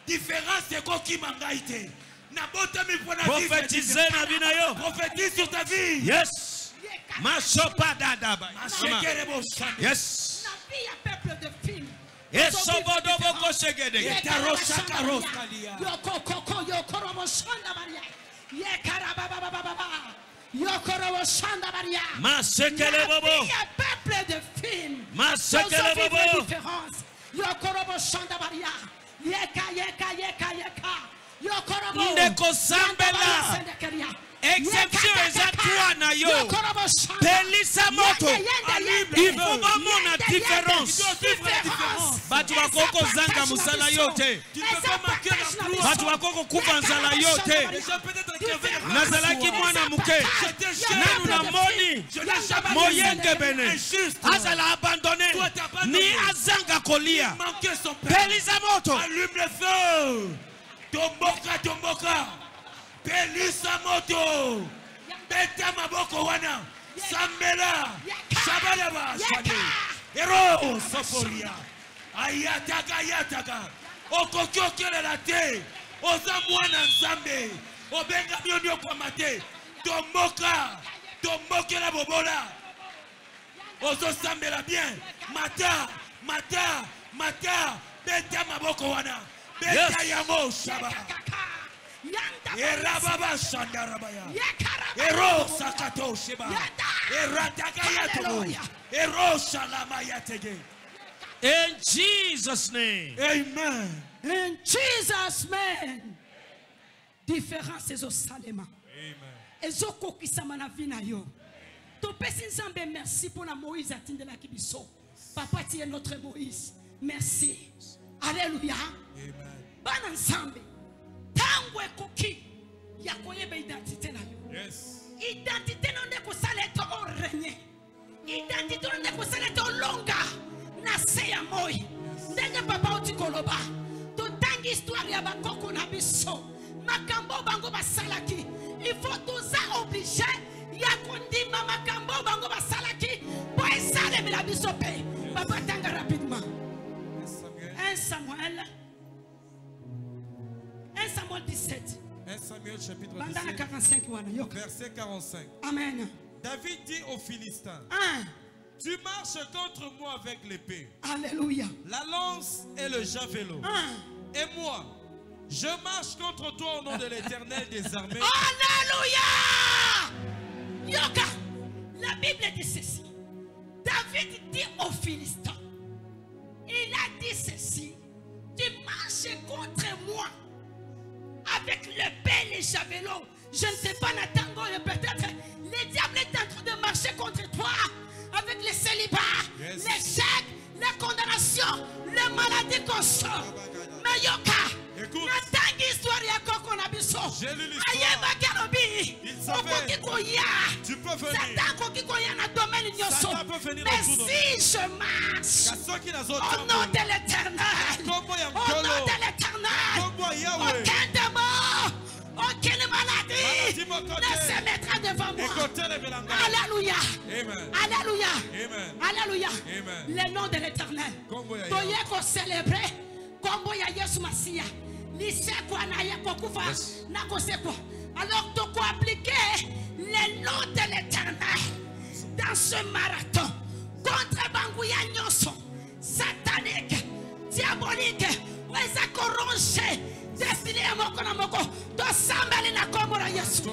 Différence c'est quoi qui m'engaite. Prophétisez na vie na yo. Prophétise sur ta vie. Yes. Masopa dadaba. Yes. Peuple de films. Esobodo boko segede. Yetarosha karoska. Yokoko yokorobo shanda baria. Yekarababa. Yokorobo shanda baria. Masekele bobo. Peuple de films. Masekele bobo. Différence. Yokorobo shanda baria. Yeka. Yokorobo. Ndeko sambela. Exception exactement na yo. Pelisa moto. Il faut vraiment la différence. Batu bakoko zanga musala yote. Batu bakoko kufa nzala yote. Nazalaki mwana muke. Nanu na moni. Moyenge bene. Azala abandonné. Ni azanga kolia. Pelisa moto. Allume le feu. Tomboka. Pelisa moto. Beta maboko wana. Sambela. Shabalaba. Ero Soforia. Ayataka. Okokokele la te. Oza mwana nzambe. Obenga mionyo kwa mate. Tomboka la bobola. Ozo sambela bien. Mata. Beta maboko wana. Beta yamo shaba. Erababa shandarabaya. Ero sakato sheba. Eratakayato. Ero shalamayatege. In Jesus' name. Amen. In Jesus' name. Différence ezo salema. Amen. Ezo kokisama na vina yo. Topesi nzambe merci pour la Moïse atindela kibiso. Papa tu es notre Moïse. Merci. Alléluia. Amen. Bana nzambe. Tango ekoki ya koyeba identité na yo. Yes. Identité non de kosaleta o régner. Identité non de kosaleta o longa. Na se ya moi. Ndenge papa otikoloba. To tangi histoire ya bakoko na biso. Makambo bango basalaki. Il faut tous obligé ya kondima makambo bango basalaki. Pour esale me la biso pe. Papa tanga rapidement. 1 Samuel 17. 1 Samuel chapitre 17. Verset 45. Amen. David dit aux Philistins. Tu marches contre moi avec l'épée. Alléluia. La lance et le javelot. Et moi, je marche contre toi au nom de l'Éternel des armées. Alléluia. Yoga. La Bible dit ceci. David dit aux Philistins. Il a dit ceci. Tu marches contre moi avec l'épée et les javelots. Je ne sais pas, Nathan, peut-être le diable est en train de marcher contre toi avec les célibats, l'échec, les condamnations, les maladies qu'on sort. Mais Yoka, Nathan, histoire ya koko na biso. Ayeba kerobi. Tu peux venir. Satan koki koya na domaine nyoso. Mais si je marche au nom de l'Éternel, au nom de l'Éternel, aucun démon, aucune maladie ne se mettra devant moi. Alléluia. Alléluia. Alléluia. Le nom de l'Éternel. Toye ko célébrer comme ya Yesu Masia. Alors, tu peux appliquer le nom de l'Éternel dans ce marathon contre Bangouya Nyonso, satanique, diabolique, les accorongés, destinés à Mokonamoko, to Sambali na Komora Yesu.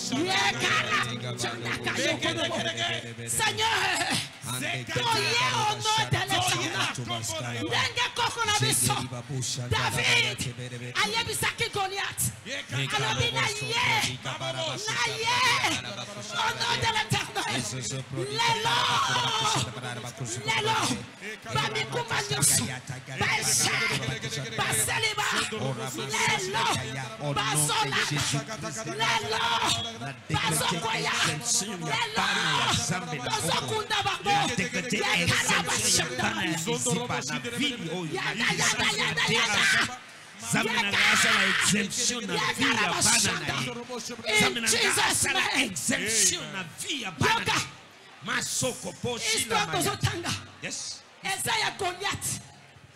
Seigneur, toye au nom de l'Éternel. Dengue Kokonabiso. David, Ayebisaki Goliath. Alobi na ye. Au nom de l'Éternel. Lélo. Bamikouma Nyoso. Baïcha. Baseliba. Lélo. Basola. Lélo. Basokoya. Lélo. Bazokunda Bango.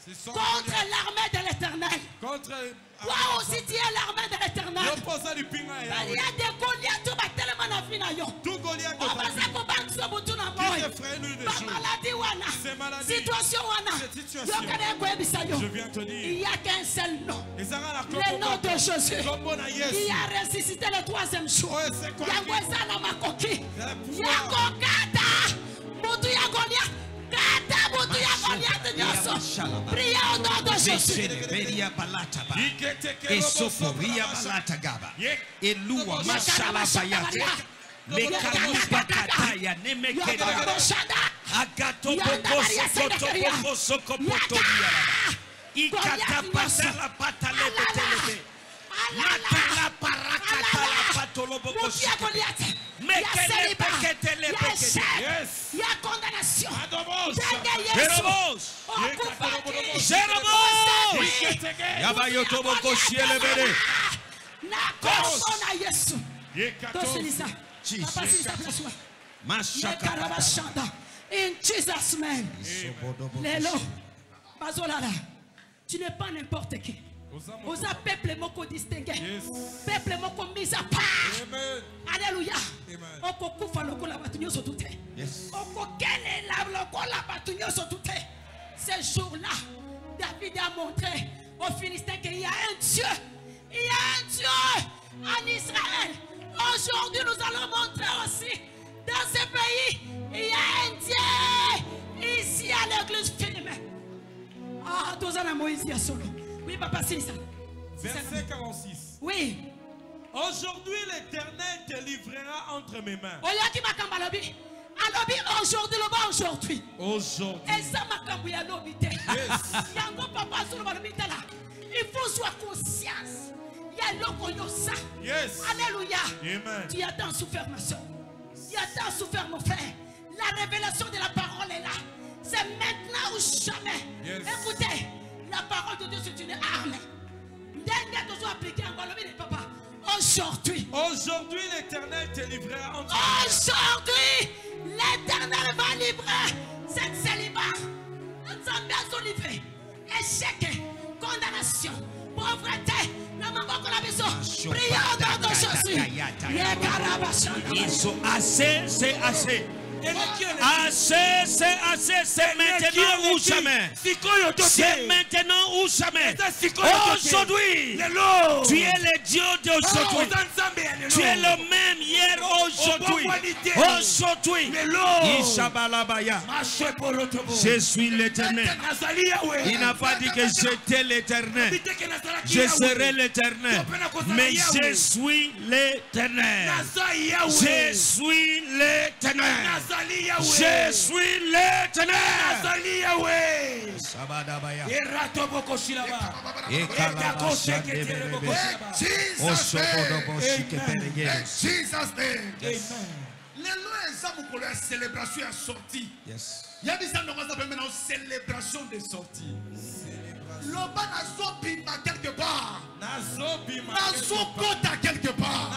contre l'armée de l'Éternel. Toi aussi tu es l'armée de l'Éternel. Il y a des Goliaths qui battent tellement la vie na yo. Tout Goliath on va se combattre sur bout na boy. Maladie wana. Situation wana. Yo kana kwebisa yo. Je viens te dire. Il y a qu'un seul nom. Le nom de Jésus. Il a ressuscité le troisième jour. Yango ezana makoki. Yango kata. Mutu ya Goliath. Priez au nom de Jésus. Il y a condamnation. In Jesus' name. Lelo, Bazolala, tu n'es pas n'importe qui. Vous avez peuple moko distingué, peuple moko mis à part. Alléluia. Oko kufa loko la batunyo sotute. Oko kele la loko la batunyo sotute. Ce jour-là, David a montré aux Philistins qu'il y a un Dieu. Il y a un Dieu en Israël. Aujourd'hui, nous allons montrer aussi dans ce pays, il y a un Dieu ici à l'église filmée. Ah, tous en Moïse y a solo. Oui, papa, c'est ça. Verset 46. Oui. Aujourd'hui, l'Éternel te livrera entre mes mains. Aujourd'hui, Aujourd'hui. Il faut soit conscience. Yes. Alléluia. Amen. Tu as tant souffert, ma soeur. Tu as tant souffert, mon frère. La révélation de la parole est là. C'est maintenant ou jamais. Yes. Écoutez, la parole de Dieu c'est une arme. Aujourd'hui. Aujourd'hui, l'Éternel te livrera entre Aujourd'hui, l'Éternel va livrer cette célibat. Nous sommes livrés. Échec, condamnation, pauvreté. Prions dans nos Jésus. Assez, c'est assez. Assez, c'est assez, c'est maintenant ou jamais. C'est maintenant ou jamais. Aujourd'hui, tu es le Dieu d'aujourd'hui. Tu es le même hier, aujourd'hui. Aujourd'hui, je suis l'Éternel. Il n'a pas dit que j'étais l'Éternel. Je serai l'Éternel. Mais je suis l'Éternel. Je suis l'Éternel. Je suis l'Éternel. Célébration est sortie. Il y a des célébration de sortie. Loba nazopima quelque part. Nazokota quelque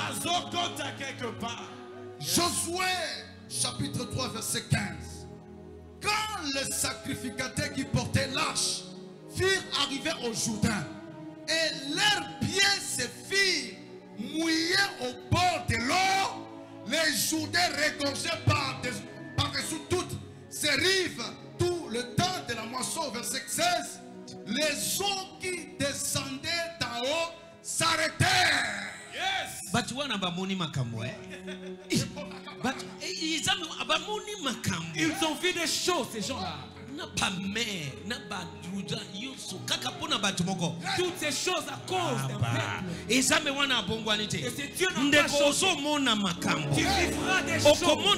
part. Josué chapitre 3 verset 15. Quand les sacrificateurs qui portaient l'arche firent arriver au Jourdain et leurs pieds se firent mouiller au bord de l'eau, les Jourdains regorgeaient par-dessous toutes ces rives tout le temps de la moisson. Verset 16. Les eaux qui descendaient d'en haut s'arrêtèrent. Yes. Ils ont vu des choses, ces gens-là. Toutes ces choses à cause d'un peuple. Et c'est Dieu n'a pas choisi. Tu vivras des choses. Tu verras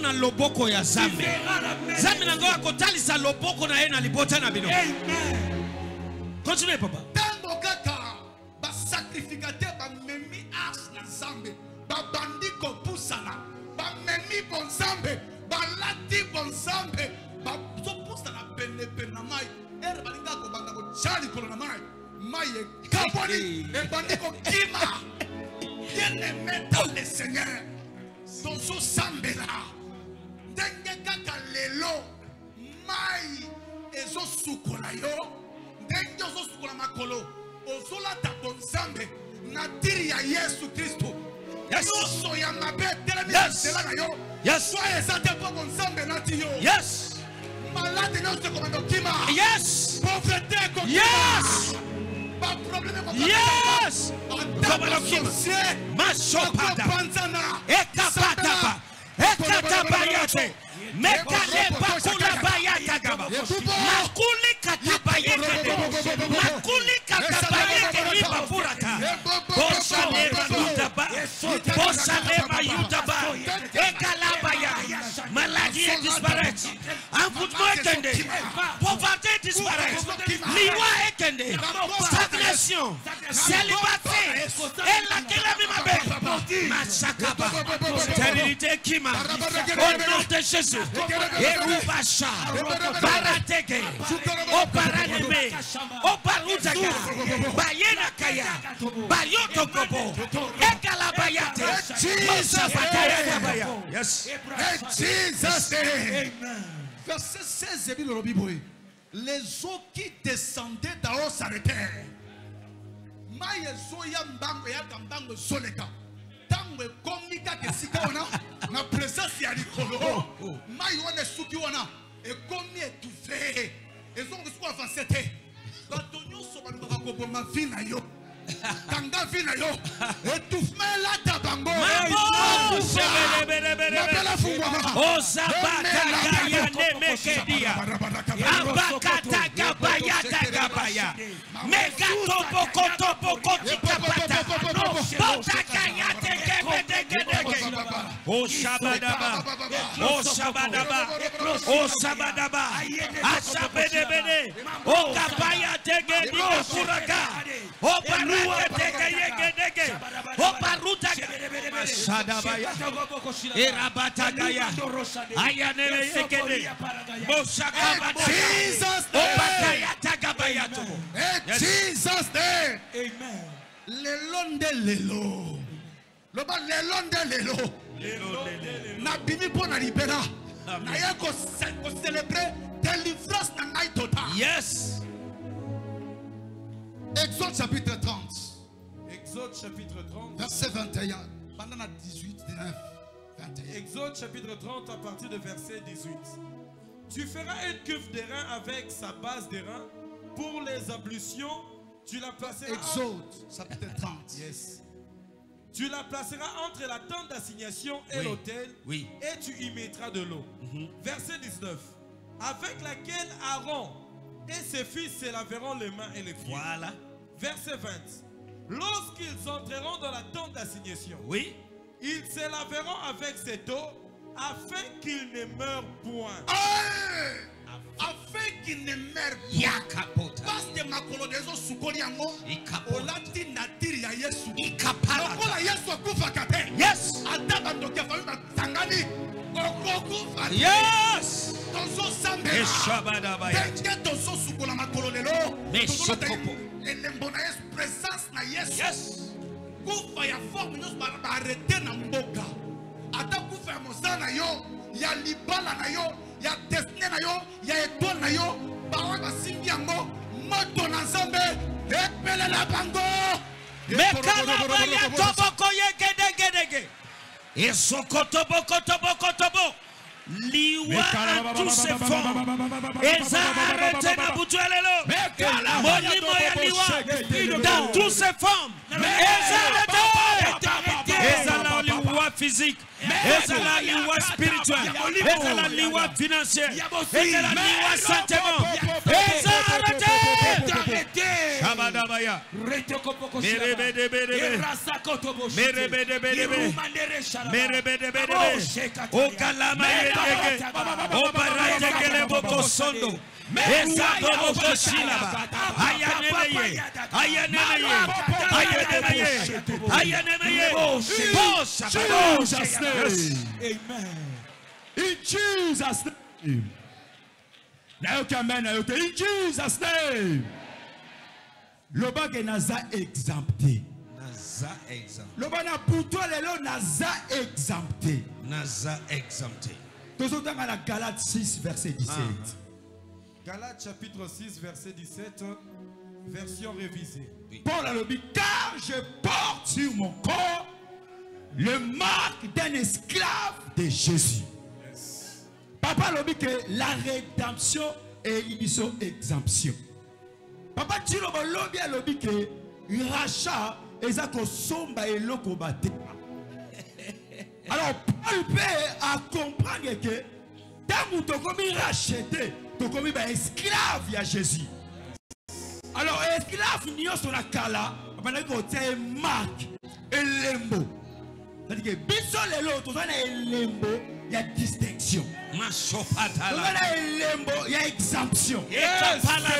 la main. Amen. Continuez, papa. Sacrificateur ba memi ars na zambe ba bandi ko pusana ba memi bon zambe ba lati bon zambe ba so pusana pene pena mai balinga ko banda ko chali ko na mai e kaponi e bandi ko kima yene meta le Seigneur son so zambe la ndenge kaka lelo mai ezo sukola yo ndenge ozosukola makolo ozolata bonzambe na diri ya Yesu Kristo. Nyonso ya mabe etelemi na nzela na yo. Soki eza te mpo bonzambe nati yo. Malade nyonso ekomanda okima. Pauvreté ekokima. Baproblème Masopada Ekapataba Ekatabayate Mekalepa Kulabayata Makuli Katabayete Makuli Katabayete Ribafurata Bosaleba Yudaba Bosaleba Yudaba Ekalabaya Maladie disparaît Envoûtement étendé Pauvreté disparaît Liwa étendé Stagnation Célibataire Et laquelle ma belle Massakaba Stérilité Kima Au nom de Jésus Erubasha Baratege Oparaneme Oparudaga Bayena Kaya Bayotokobo Ekalabayate Yes Jesus name. Verset 16 les eaux qui descendaient d'en haut s'arrêtèrent. Maïe zoya mbango ya kambango zoleka. Tango komika kesika wana na présence ya likolo. Maïe wana suki wana e komi étouffé. Ezongo siko avancé te. Bato nyonso balobaka koboma vi na yo. Kanga vi na yo. Étouffement la tabango. Mabela fungwa. Osabata Gaya Nemekedia Abakata Gabayata Gabaya Megatopo Kotopo Kotikapata Botakaya Tekebedegedege Osabadaba Osabadaba Osabadaba Asabedebede Okabaya Tegedi Kuraka Oparua Tegeyegedege Oparuta Sadabaya Erabatagaya Ayanele Yekede Mosakabata Opataya Tagabayato Jesus name. Amen. Lelonde lelo. Loba lelonde lelo. Na bini pona libera. Na yako célébrer délivrance na night total. Yes. Exode chapitre 30. Exode chapitre 30. Verset 21. Pendant 18, 19. Exode chapitre 30 à partir de verset 18. Tu feras une cuve d'airain avec sa base d'airain pour les ablutions. Tu la placeras. Exode chapitre 30. Yes. Tu la placeras entre la tente d'assignation et l'autel. Oui. Et tu y mettras de l'eau. Verset 19. Avec laquelle Aaron et ses fils se laveront les mains et les pieds. Voilà. Verset 20. Lorsqu'ils entreront dans la tente d'assignation. Oui. Ils se laveront avec cette eau afin qu'ils ne meurent point. Afin qu'ils ne meurent point. Parce que ma colonaison sukoli yango. Olati natiri ya Yesu. Lokola Yesu akufa kate. Yes. Adaba ndokia famille tangani. Okufa. Yes. Tozo sambe. Eshabadabaya. Tenge tozo sukola ma kolonelo. Mesokopo. Elembona Yesu présence na Yesu. Yes. Kufa ya forme nyos ba arrêter na mboka. Ata kufa ya mosana yo, ya libala na yo, ya destin na yo, ya étoile na yo, ba basimbi yango moto na Nzambe epele la bango. Mekala baya toboko yegedegedege. Esokotobo. Liwa à tous ces fonds. Eza arrêté na butuelelo. Monimo ya liwa dans tous ces formes. Eza arrêté. Eza la liwa physique. Eza la liwa spirituel. Eza la liwa financier. Eza la liwa sentiment. Eza arrêté. Shabadabaya. Merebedebedebe. Merebedebedebe. Merebedebedebe. Okalama yedege. Obarateke boko sondo. Eza boko shilaba. Ayaneye. Jesus name. Amen. In Jesus name. In Jesus name. Le bague naza exempté. Naza exempté. Le bana pour toi lelo naza exempté. Naza exempté. Tous autant à la Galates 6 verset 17. Galates chapitre 6 verset 17. Version révisée. Paul a dit, car je porte sur mon corps le marque d'un esclave de Jésus. Papa a dit que la rédemption est une exemption. Papa Tiro Bolobi a dit que rachat est à somba et lokobate. Alors Paul peut à comprendre que tant que tu as racheté, tu as esclave à Jésus. Alors esclave n'y a sur la kala, pendant que tu as marque et lembo. C'est-à-dire que biso lelo tu as un lembo, il y a distinction. Il y a exemption. Il y a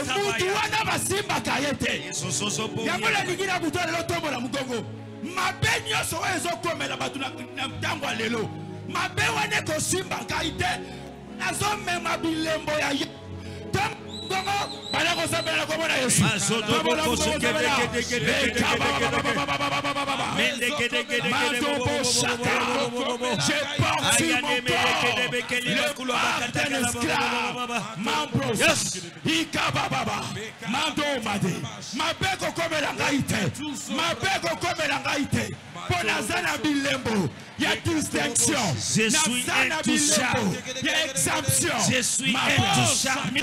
distinction. Je suis intouchable. Il y a exemption. Je suis intouchable.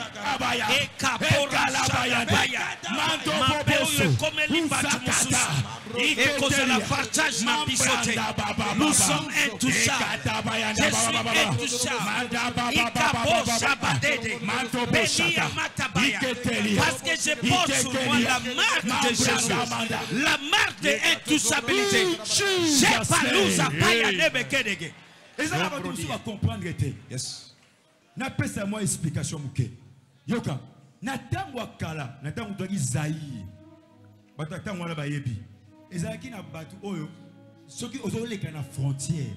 Nous sommes intouchables. Je suis intouchable. Parce que je porte sur moi la marque de Jésus. La marque de intouchabilité. J'ai pas nous à payer. Et ça va comprendre. Yes. Na pesa moi explication muke. Yoka. Na tango akala, na tango to Isaïe. Batu tango na bayebi. Ezaki na batu oyo soki ozoleka na frontière.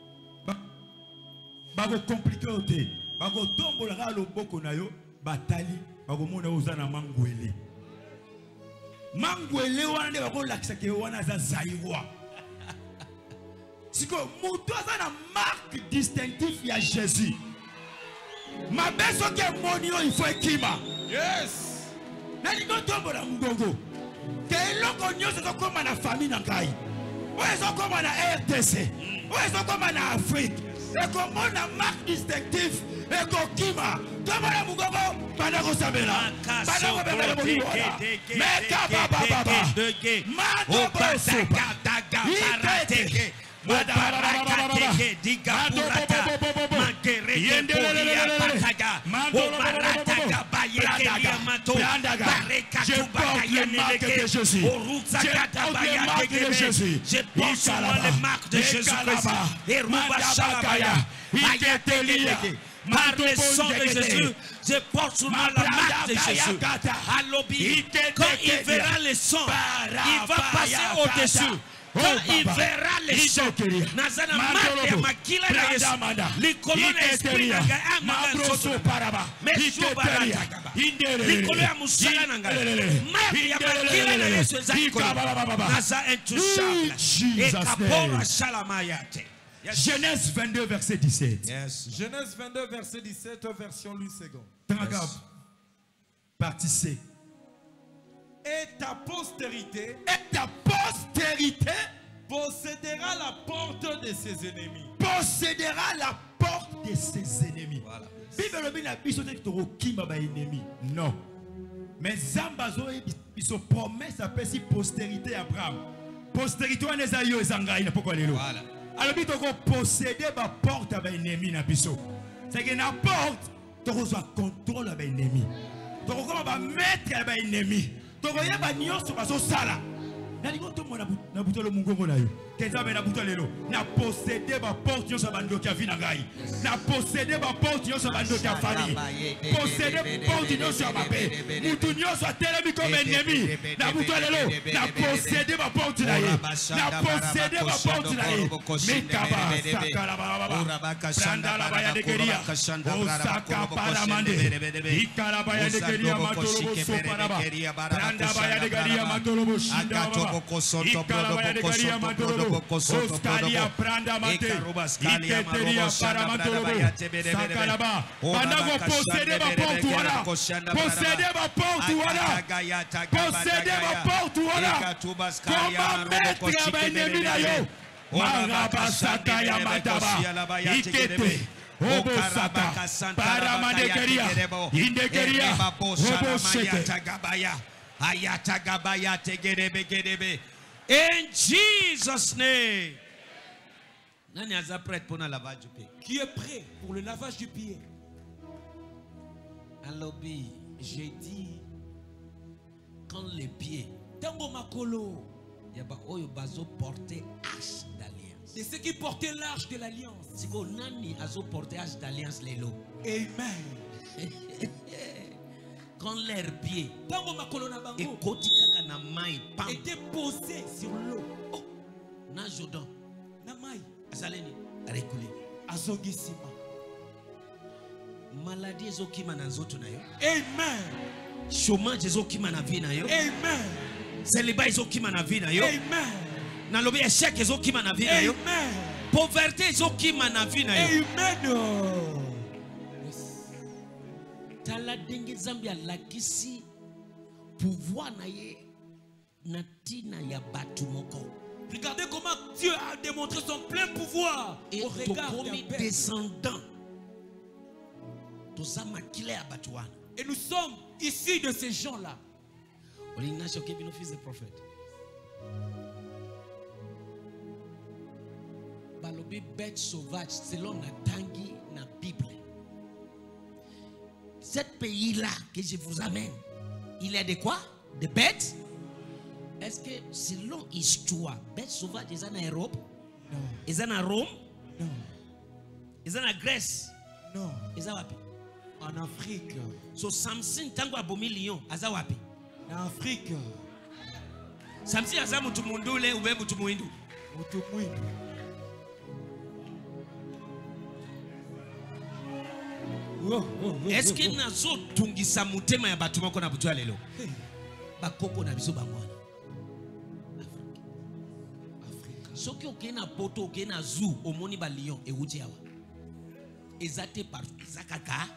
Bako compliqué ote. Bako tombola ka loboko na yo batali bako mona ozana mangwele. Mangwele wana nde bako lakisa ke wana za Zaïrois. Siko mutu azana marque distinctif ya Jésus. Ma beso ke monio il faut ekima. Yes. Na lingo tombo na mugongo. Ke eloko nyonso to koma na famille na ngai. Oyo zo koma na RTC. Oyo zo koma na Afrique. E komo na marque distinctif e kokima. Tombo na mugongo bana ko sabela. Bana ko bela monio wala. Meka baba baba. Mando boso. Parate. Je porte les marques de Jésus. Je porte sur moi les marques de Jésus-Christ. Par le sang de Jésus, je porte sur moi la marque de Jésus. À l'obéi, quand il verra le sang, il va passer au-dessus. Quand il verra les choses, Nazana Mate Makila Yesu, les colonnes esprit Naga Amaganso, Meshu Barata, les colonnes Musala Naga, Mate Makila Yesu Zako, Naza intouchable, et Kapora Shalamayate. Genèse 22, verset 17. Yes. Genèse 22, verset 17, version Louis II. Yes. Partie C. Et ta postérité possédera la porte de ses ennemis. Possédera la porte de ses ennemis. Voilà. Non. Mais Zambazo ils sont promesses à si postérité Abraham. Postérité on les a eu ezangai pourquoi les lots. Alors bi to posséder la porte à ennemi na biso. C'est que na porte tu reçois contrôle à ennemi. Tu reçois mettre à ennemi. Tu reçois nyonso baso sala. Na lingo to mona na butolo mungongo na yo. Kenzabe na butolo lelo. Na posséder ba porte nyonso bando ki avina ngai. Na posséder ba porte nyonso bando ki afani. Posséder porte nyonso ya mabe. Mutu nyonso atelemi comme ennemi. Na butolo lelo. Na posséder ba porte na ye. Na posséder ba porte na ye. Mekaba sakala baba. Pranda la baya de keria. Osaka paramande. Ikala baya de keria matolo boso paraba. Pranda baya de keria matolo boso. Ikala baya de keria matolo Oskalia pranda mate. Iketeria paramantolobo. Sakalaba. Bandago posséder ma porte voilà. Posséder ma porte voilà. Posséder ma porte voilà. Comment mettre à ennemi na yo. Marabasaka ya mataba. Ikete. Obosata. Paramandekeria. Indekeria. Oboshete. In Jesus' name. Qui est prêt pour le lavage du pied? J'ai dit, quand les pieds, Tango makolo, il y a porté hache d'alliance. c'est ceux qui portaient l'arche de l'alliance. C'est qu'on a porté hache d'alliance les lots. Amen. Quand leurs pieds Tango makolo na bango étaient posés sur l'eau. Oh, na Jordan, Na mai azaleni reculer. azogisima. Maladie ezokima na nzoto na yo. Amen. Chômage ezokima na vie na yo. Amen. Célibat ezokima na vie na yo. Amen. Na lobi échec ezokima na vie na yo. Amen. Pauvreté ezokima na vie na yo. Amen. Tala denge Zambia lakisi pouvoir na ye na tina ya batu moko. Regardez comment Dieu a démontré son plein pouvoir Et au regard tokomi d'un peuple. descendant. Tozama kile ya batu wana. Et nous sommes issus de ces gens-là. Olina shoke bino fils de prophète. Balobi bête sauvage selon la tangi na Bible. Cet pays-là que je vous amène, il est de quoi? De bêtes? Est-ce que selon l'histoire, bêtes sauvages, ils sont en Europe? Non. Ils sont en Rome? Non. Ils sont en Grèce? Non. Ils sont wapi? En Afrique. So Samson tango abomi lion, aza wapi? En Afrique. Samson aza mutu mundule ube mutu muindu. Mutu mwindu. Est-ce que nazo tungisa mutema ya batu moko na butu lelo? Bakoko na biso bangwana. Afrique. Soki okena poto okena zoo omoni ba lion e wuti awa. Ezate par zakaka.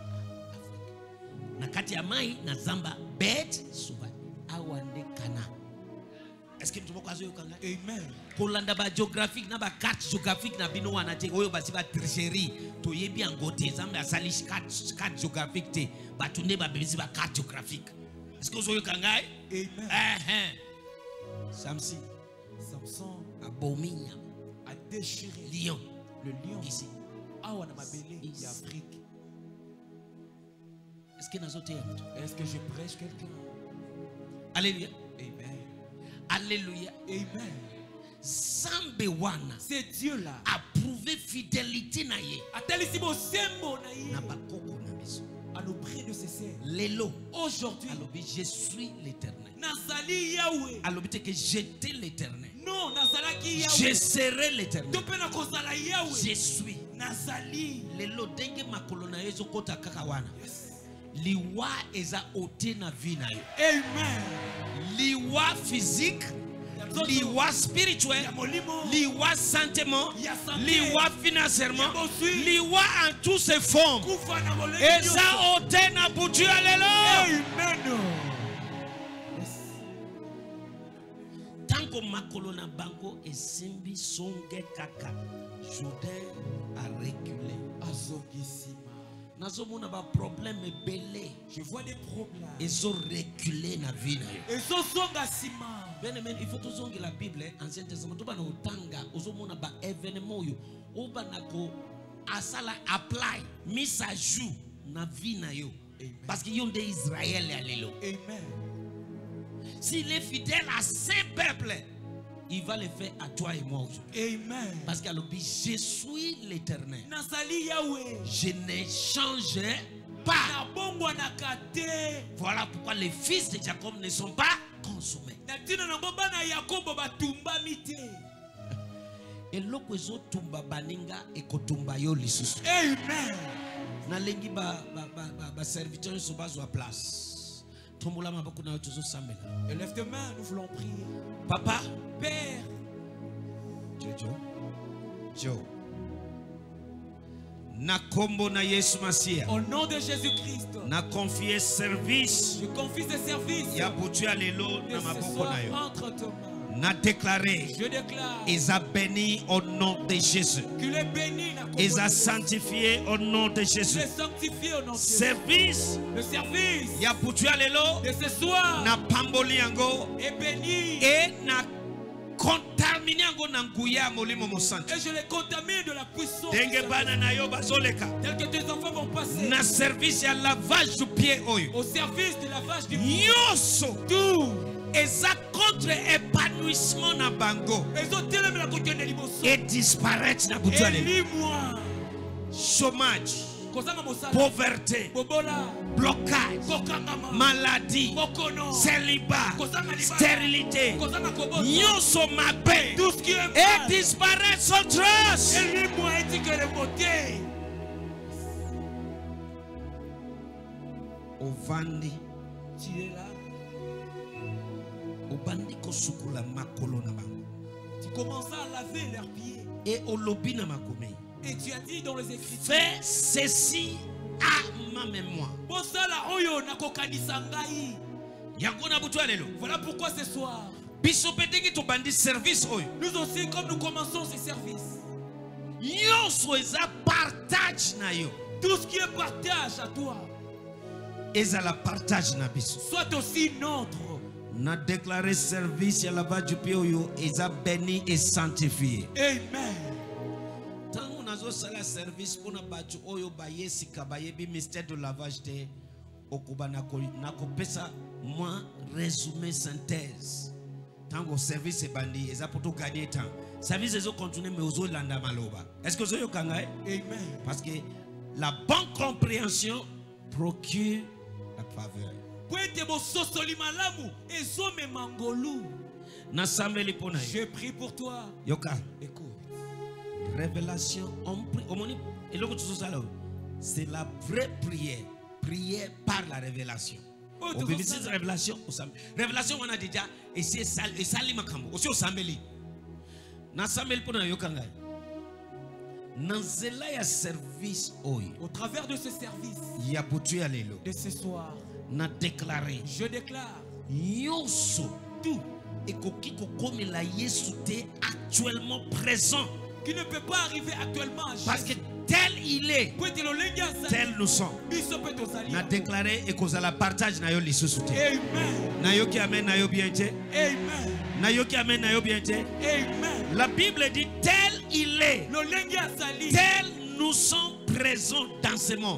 Na kati ya mai na zamba bed suba awande kana. Est-ce que mtu moko azo yokanga? Amen. Kolanda ba géographique na ba carte géographique na bino wana te oyo basi ba tricherie to yebi angote zamba asali carte géographique te batunde ba bebisi ba carte géographique. Est-ce que ozo yokanga? Amen. Samson a abominya a déchiré lion le lion ici. Awa na mabele d'Afrique. Est-ce que nazote Est-ce que je prêche quelqu'un? Alléluia. Amen. Alléluia. Amen. Zambe wana. C'est Dieu-là A prouvé fidélité na ye. atelisimo sembo na ye Na bakoko na biso. à nos près de ses sœurs. Lelo. Aujourd'hui, Alobi je suis l'Éternel. Nazali Yahweh. Alobi te que j'étais l'Éternel. Non, Nazalaki Yahweh. Je serai l'Éternel. Topena kozala Yahweh. Je suis. Nazali. Lelo denge makolo na yezo kota kaka wana. Liwa eza ote na vie na yo. Amen. Liwa physique, liwa spirituel, liwa santement, liwa financièrement, liwa en tous ses formes. Eza ote na butu ya lelo. Amen. Tango makolo na bango esimbi songe kaka. Jourdain a reculé. Azogisima. Nazomona ba problème belé. Je vois des problèmes. Ils ont reculé na vie na yo. Et songa sima. Bien aimé, il faut toujours que la Bible, Ancien Testament, tout bana otanga, ozomona ba événement yo, obana ko asala apply, mise à jour na vie na yo. Parce qu'il y a des Israël et allélo. Amen. S'il est fidèle à ses peuples, il va le faire à toi et moi aujourd'hui. Amen. Parce qu'à l'objet, je suis l'Éternel. Nazali Yahweh. Je ne change pas. Voilà pourquoi les fils de Jacob ne sont pas consommés. Et loko ezo tumba baninga ekotumba yo lisusu. Amen. Na lengi ba serviteur so bazwa place. Tombola maboko na yo tozo sambela. Lève tes mains, nous voulons prier. Papa, Père, Joe. Na kombo na Yesu Masia. Au nom de Jésus-Christ. Na confié service. Je confie ce service. Ya butu ya lelo na maboko na yo. Entre tes mains. Na déclaré. Je déclare. Ils a béni au nom de Jésus. Qu'il est béni. Ils a sanctifié au nom de Jésus. Il est sanctifié au nom de Jésus. Service. Le service. Ya butu ya lelo. De ce soir. Na pamboli yango. Est béni. Et na contaminé yango na nguya molimo mosantu. Et je les contamine de la puissance. Denge bana na yo bazoleka. Tel que tes enfants vont passer. Na service ya lavage du pied oyo. Au service de lavage du pied. Nyoso. Tout. Et ça contre épanouissement na bango. Et disparaître na butu ale. Chômage. Pauvreté, blocage, maladie, célibat, stérilité, nyoso mabe, et disparaître sans trace. Ovandi, tu es là. Obandi kosukula makolo na bango. Tu commences à laver leurs pieds. Et olobi na makome. Et tu as dit dans les Écritures, fais ceci à ma mémoire. Voilà pourquoi ce soir, nous aussi, comme nous commençons ces services, tout ce qui est partage à toi, soit aussi notre. Na déclaré service à la base du pied, ils ont béni et sanctifié. Amen. Sala service pour na batu oyo bayesi kabayebi mystère de lavage de okuba na kopesa moi résumé synthèse tango service bandi eza pour tout gagner temps service ezo continuer mais ozo landa maloba est-ce que ozo kanga amen parce que la bonne compréhension procure la faveur pointe bo sosoli malamu ezo me mangolu na sambeli pona je prie pour toi yoka écoute. Révélation, c'est la vraie prière. Prière par la révélation. Au bénéfice de révélation, révélation on a déjà et c'est sali makambo. Aussi au sambeli. Na sambeli pona yokanga. Nanzela ya service oyo. Au travers de ce service. Ya butu ya lelo. De ce soir. Na déclaré. Je déclare. Yoso tout et kokiko comme la Yesu te actuellement présent. Qui ne peut pas arriver actuellement à Jésus. Parce que tel il est, tel nous sommes. Na déclaré et cause la partage na yo lisusu te. Amen. Na yo ki amen na yo bien te. Amen. Na yo ki amen na yo bien te. Amen. La Bible dit tel il est, tel nous sommes présents dans ce monde.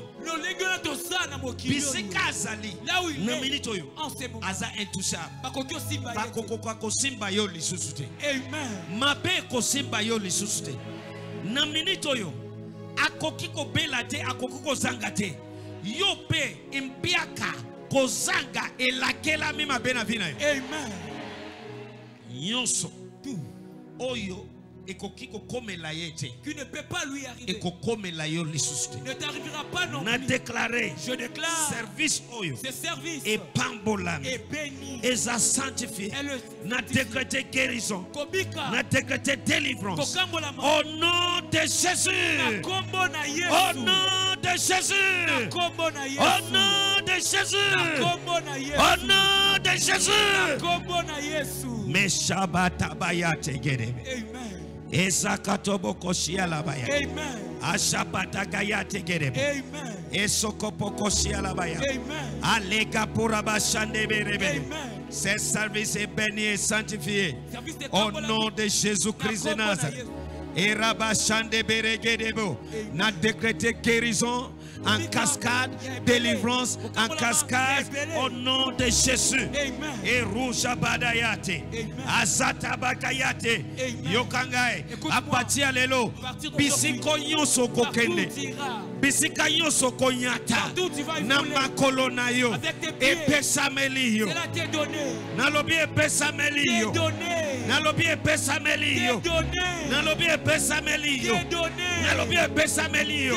Bisika azali. Là où il est, en ce moment, aza intouchable. Bakoko kosimba yo lisusu te. Amen. Mabe kosimba yo lisusu te. Na minute oyo akoki ko bela te akoki ko zanga te. Yo pe imbiaka ko zanga elakela mi mabe na vina yo. Amen. Nyonso oyo ekoki ko komela yete. Qui ne peut pas lui arriver. Eko komela yo lisusu te. Ne t'arrivera pas non plus. Na déclaré. Je déclare. Service oyo. Ce service. Et pambolam. Et béni. Et ça sanctifié. Na décrété guérison. Kobika. Na décrété délivrance. Kokambolama. Au nom de Jésus. Na kombo na Yesu. Au nom de Jésus. Na kombo na Yesu. Au nom de Jésus. Na kombo na Yesu. Au nom de Jésus. Na kombo na Yesu. Meshaba bayate gerebe. Amen. Ezakatobo koshia labaya. Amen. Ashapata gayate gerebe. Amen. Esokopo koshia labaya. Amen. Alega puraba shande berebe. Amen. Ce service est béni et sanctifié. Au nom de Jésus-Christ de Nazareth. Et Rabba shande beregedebo. Na décrété guérison en cascade, délivrance en cascade au nom de Jésus. Et Rouja Badayate, Azata Bakayate, Yokangae, Apatia Lelo, Bisiko Nyoso Kokende, Bisika Nyoso Konyata, Namakolonayo, et Pesamelio, Nalobi et Pesamelio, Nalobi et Pesamelio, Nalobi et Pesamelio, Nalobi et Pesamelio,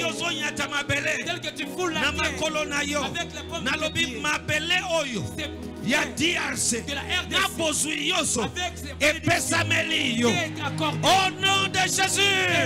tel que tu fous la terre avec la nalobi mabele oyo ya DRC de la RDC, na bozwi yoso avec ses epesameli yo au nom de Jésus.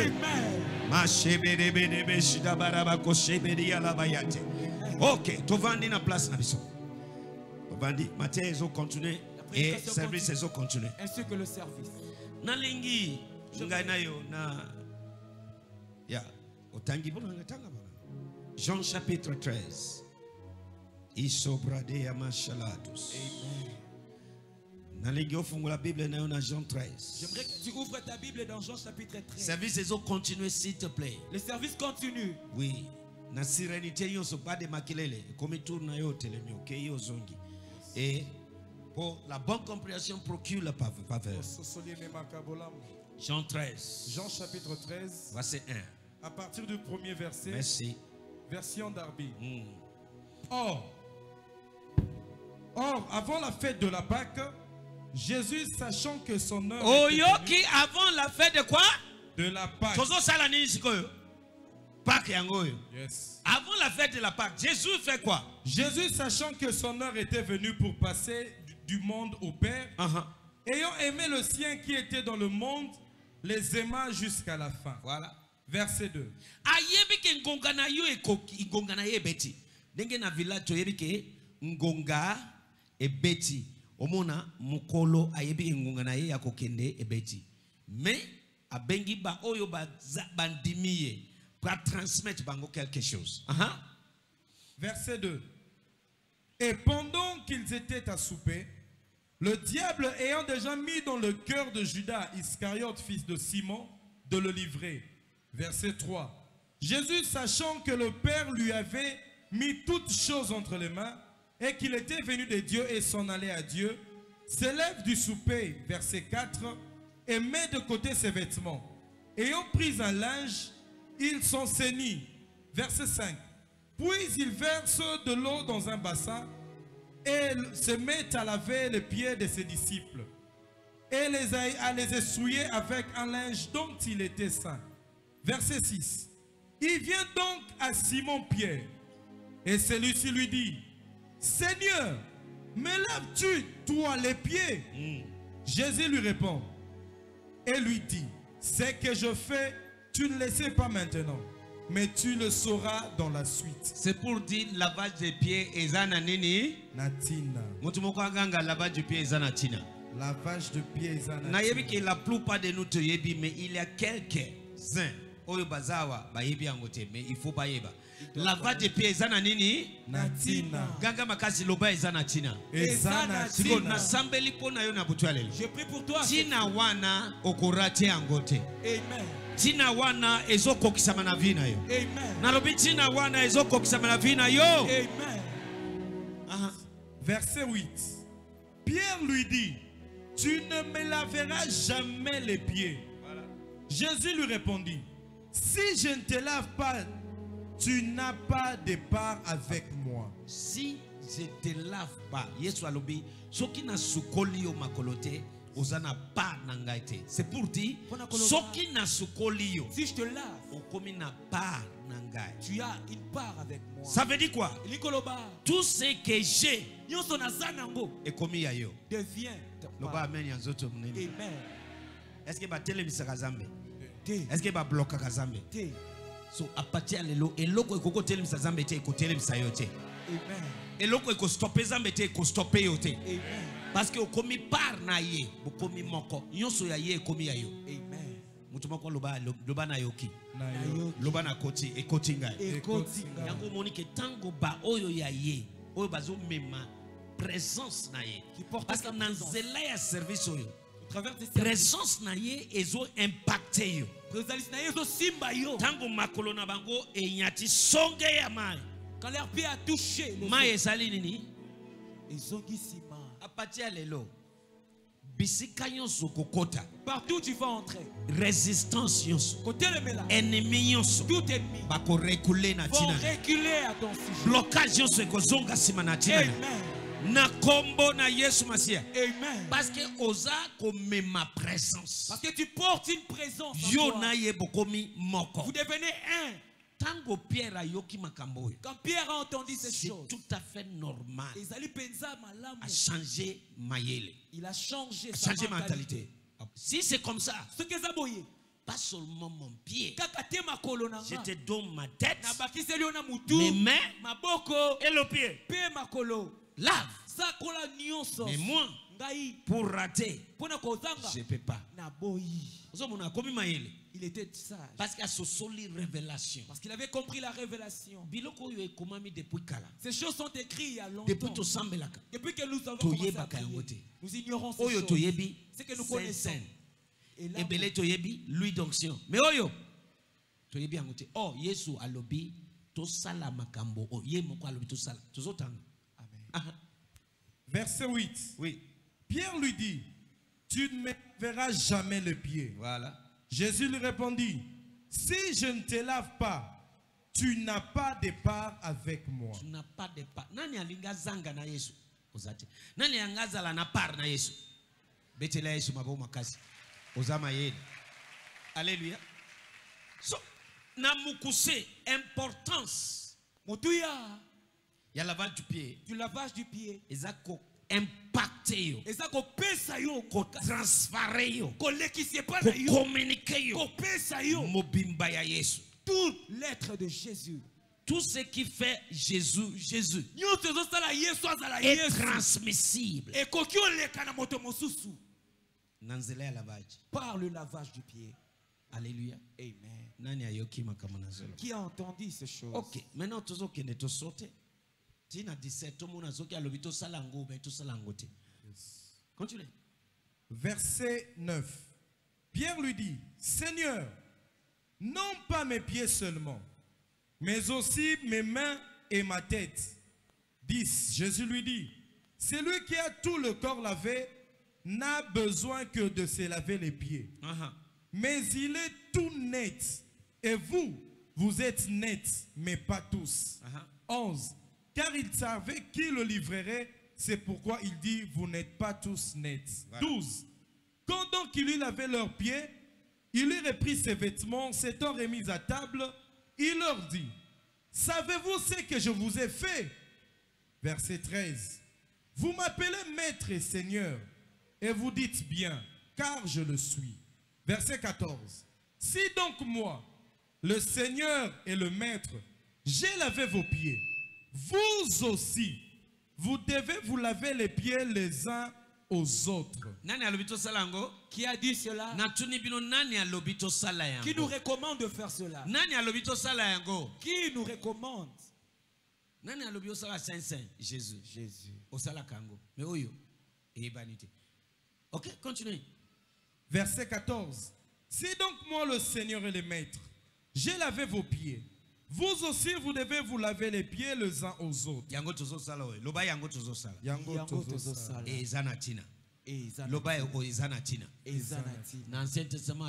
Ok, tovandi na place na biso. Tovandi, Matthieu ezo continuer et service ezo continuer. Ainsi que le service. Nalingi ngai na yo na ya otangi bona ngatanga bona. Jean chapitre 13. Isobrade ya mashalatus. Nalingi ofungula Bible na yo na Jean 13. J'aimerais que tu ouvres ta Bible dans Jean chapitre 13. Service ezo continuer s'il te plaît. Le service continue. Oui. Na sérénité yoso pas de makelele comme tourne na yo telemio ke yo zongi. Et pour la bonne compréhension procure la faveur. Jean 13. Jean chapitre 13. Verset 1. À partir du premier verset. Merci. Version Darby. Or, avant la fête de la Pâque, Jésus, sachant que son heure était venue, avant la fête de quoi? de la Pâque. Yes. Avant la fête de la Pâque, Jésus fait quoi? Jésus, sachant que son heure était venue pour passer du monde au Père, ayant aimé le sien qui était dans le monde, les aima jusqu'à la fin. Voilà. Verset 2. Ayebi ke ngonga na yo ekoki ngonga na ye beti. Ndenge na village to yebi ke ngonga ebeti. Omona mukolo ayebi ke ngonga na ye yakokende ebeti. Mais abengi ba oyo ba bandimiye pour transmettre bango quelque chose. Verset 2. Et pendant qu'ils étaient à souper, le diable ayant déjà mis dans le cœur de Judas Iscariote, fils de Simon, de le livrer. Verset 3. Jésus, sachant que le Père lui avait mis toutes choses entre les mains et qu'il était venu de Dieu et s'en allait à Dieu, s'élève du souper, verset 4, et met de côté ses vêtements. Ayant pris un linge, il s'en ceignit. Verset 5. Puis il verse de l'eau dans un bassin et se met à laver les pieds de ses disciples et à les essuyer avec un linge dont il était saint. Verset 6. Il vient donc à Simon-Pierre et celui-ci lui dit, Seigneur, me laves-tu toi les pieds? Jésus lui répond et lui dit, ce que je fais, tu ne le sais pas maintenant, mais tu le sauras dans la suite. C'est pour dire lavage des pieds et zananini. Natina. Mutumokanga lavage des pieds et zanatina. Lavage de pieds et zanatina. Nayebi que la plupart de nous te yebi, mais il y a quelques-uns. Oyo bazawa ba yebi angote, mais il faut pas yeba. Lavage des pieds et zananini. Natina. Ganga makasi loba et zanatina. Et zanatina. Siko na sambeli pona yo na butualele. Je prie pour toi. Tina wana okurate angote. Amen. Tina wana ezoko kisamana vina yo. Amen. Nalobi tina wana ezoko kisamana vina yo. Amen. Verset 8. Pierre lui dit, tu ne me laveras jamais les pieds. Voilà. Jésus lui répondit, si je ne te lave pas, tu n'as pas de part avec moi. Si je te lave pas, Yesu alobi, soki na sukoli yo makolote, ozana pa nangaite. C'est pour dire, soki na sukoli yo, si je te lave, okomi na pa nangai. Tu as une part avec moi. Ça veut dire quoi? Tout ce que j'ai, ekomi ya yo. Devient ta part. Amen. Amen. Est-ce que ba telemisa kazambe? Est-ce que ba bloka kazambe? So apati alelo eloko ekoko telemisa zambe te ekotelemisa yo te. Amen. Eloko eko stopper zambe te eko stopper yo te. Amen. Parce que okomi par na ye, bokomi moko. Nyonso ya ye ekomi ya yo. Amen. Mutu moko loba na yoki. Loba na koti ekoti ngai. Ekoti ngai. Yango monike tango ba oyo ya ye. Oyo bazo mema présence na ye. Parce que dans zela ya service oyo. Présence na ye ezo impacté yo. Présence na ye ezo simba yo. Tango makolo na bango enyati songe ya mai. Quand leur pied a touché le mai ezali nini? Ezongi sima. Apati ya lelo. Bisika nyonso kokota. Partout tu vas entrer. Résistance nyonso. Côté le mela. Ennemi nyonso. Tout ennemi. Bako reculer na tina. Vont reculer à ton sujet. Blocage nyonso ekozonga sima na tina. Amen. Na kombo na Yesu Masia. Amen. Parce que oza comme ma présence. Parce que tu portes une présence en yo toi. na ye bokomi moko. Vous devenez un. Quand Pierre a entendu ces choses, c'est tout à fait normal. Il a changé sa sa mentalité. Si c'est comme ça, pas seulement mon pied, je te donne ma tête, mes mains et le pied. Lave. Mais moi, pour rater, je ne peux pas. Il était sage. Parce qu'il a ce révélation. Parce qu'il avait compris la révélation. Ces choses sont écrites il y a longtemps. Depuis que nous avons commencé à prier, nous ignorons ces choses. C'est que nous connaissons. Et là, lui d'onction. Mais oh, Yesu alobi to sala makambo. Oh, ye moko alobi to sala. Amen. Verset 8. Oui. Pierre lui dit, tu ne me verras jamais le pied. Voilà. Jésus lui répondit, si je ne te lave pas, tu n'as pas de part avec moi. Tu n'as pas de part. Nani alinga zanga na Yesu? Ozati. Nani angazala na part na Yesu? Betela Yesu mabo makasi. Ozama yeli. Alléluia. So, na mukuse importance. Motuya. Il y a lavage du pied. Du lavage du pied. Ezako impacté yo. Ezako pesa yo. Ko transférer yo. Ko lekisi pa na yo. Ko communiquer yo. Ko pesa yo. Mobimba ya Yesu. Tout l'être de Jésus. Tout ce qui fait Jésus est transmissible. Et par le lavage du pied. Alléluia. Amen. Qui a entendu ces choses? Ok. Maintenant, tout ce qui est tout sauté. Tina 17, tout le monde a dit qu'il y a salango, mais tout salangote. Continuez. Verset 9. Pierre lui dit, Seigneur, non pas mes pieds seulement, mais aussi mes mains et ma tête. 10. Jésus lui dit, celui qui a tout le corps lavé n'a besoin que de se laver les pieds. Mais il est tout net. Et vous, vous êtes nets, mais pas tous. 11. Car il savait qui le livrerait, c'est pourquoi il dit, vous n'êtes pas tous nets. 12. Quand donc il lui lavait leurs pieds, il lui reprit ses vêtements, s'étant remis à table, il leur dit, savez-vous ce que je vous ai fait? Verset 13. Vous m'appelez maître et seigneur, et vous dites bien, car je le suis. Verset 14. Si donc moi, le seigneur et le maître, j'ai lavé vos pieds, vous aussi, vous devez vous laver les pieds les uns aux autres. Qui a dit cela? Qui nous recommande de faire cela? Qui nous recommande? Jésus. Jésus. Ok, continue. Verset 14. Si donc moi le Seigneur et le Maître, j'ai lavé vos pieds, vous aussi vous devez vous laver les pieds les uns aux autres. Dans l'Ancien Testament,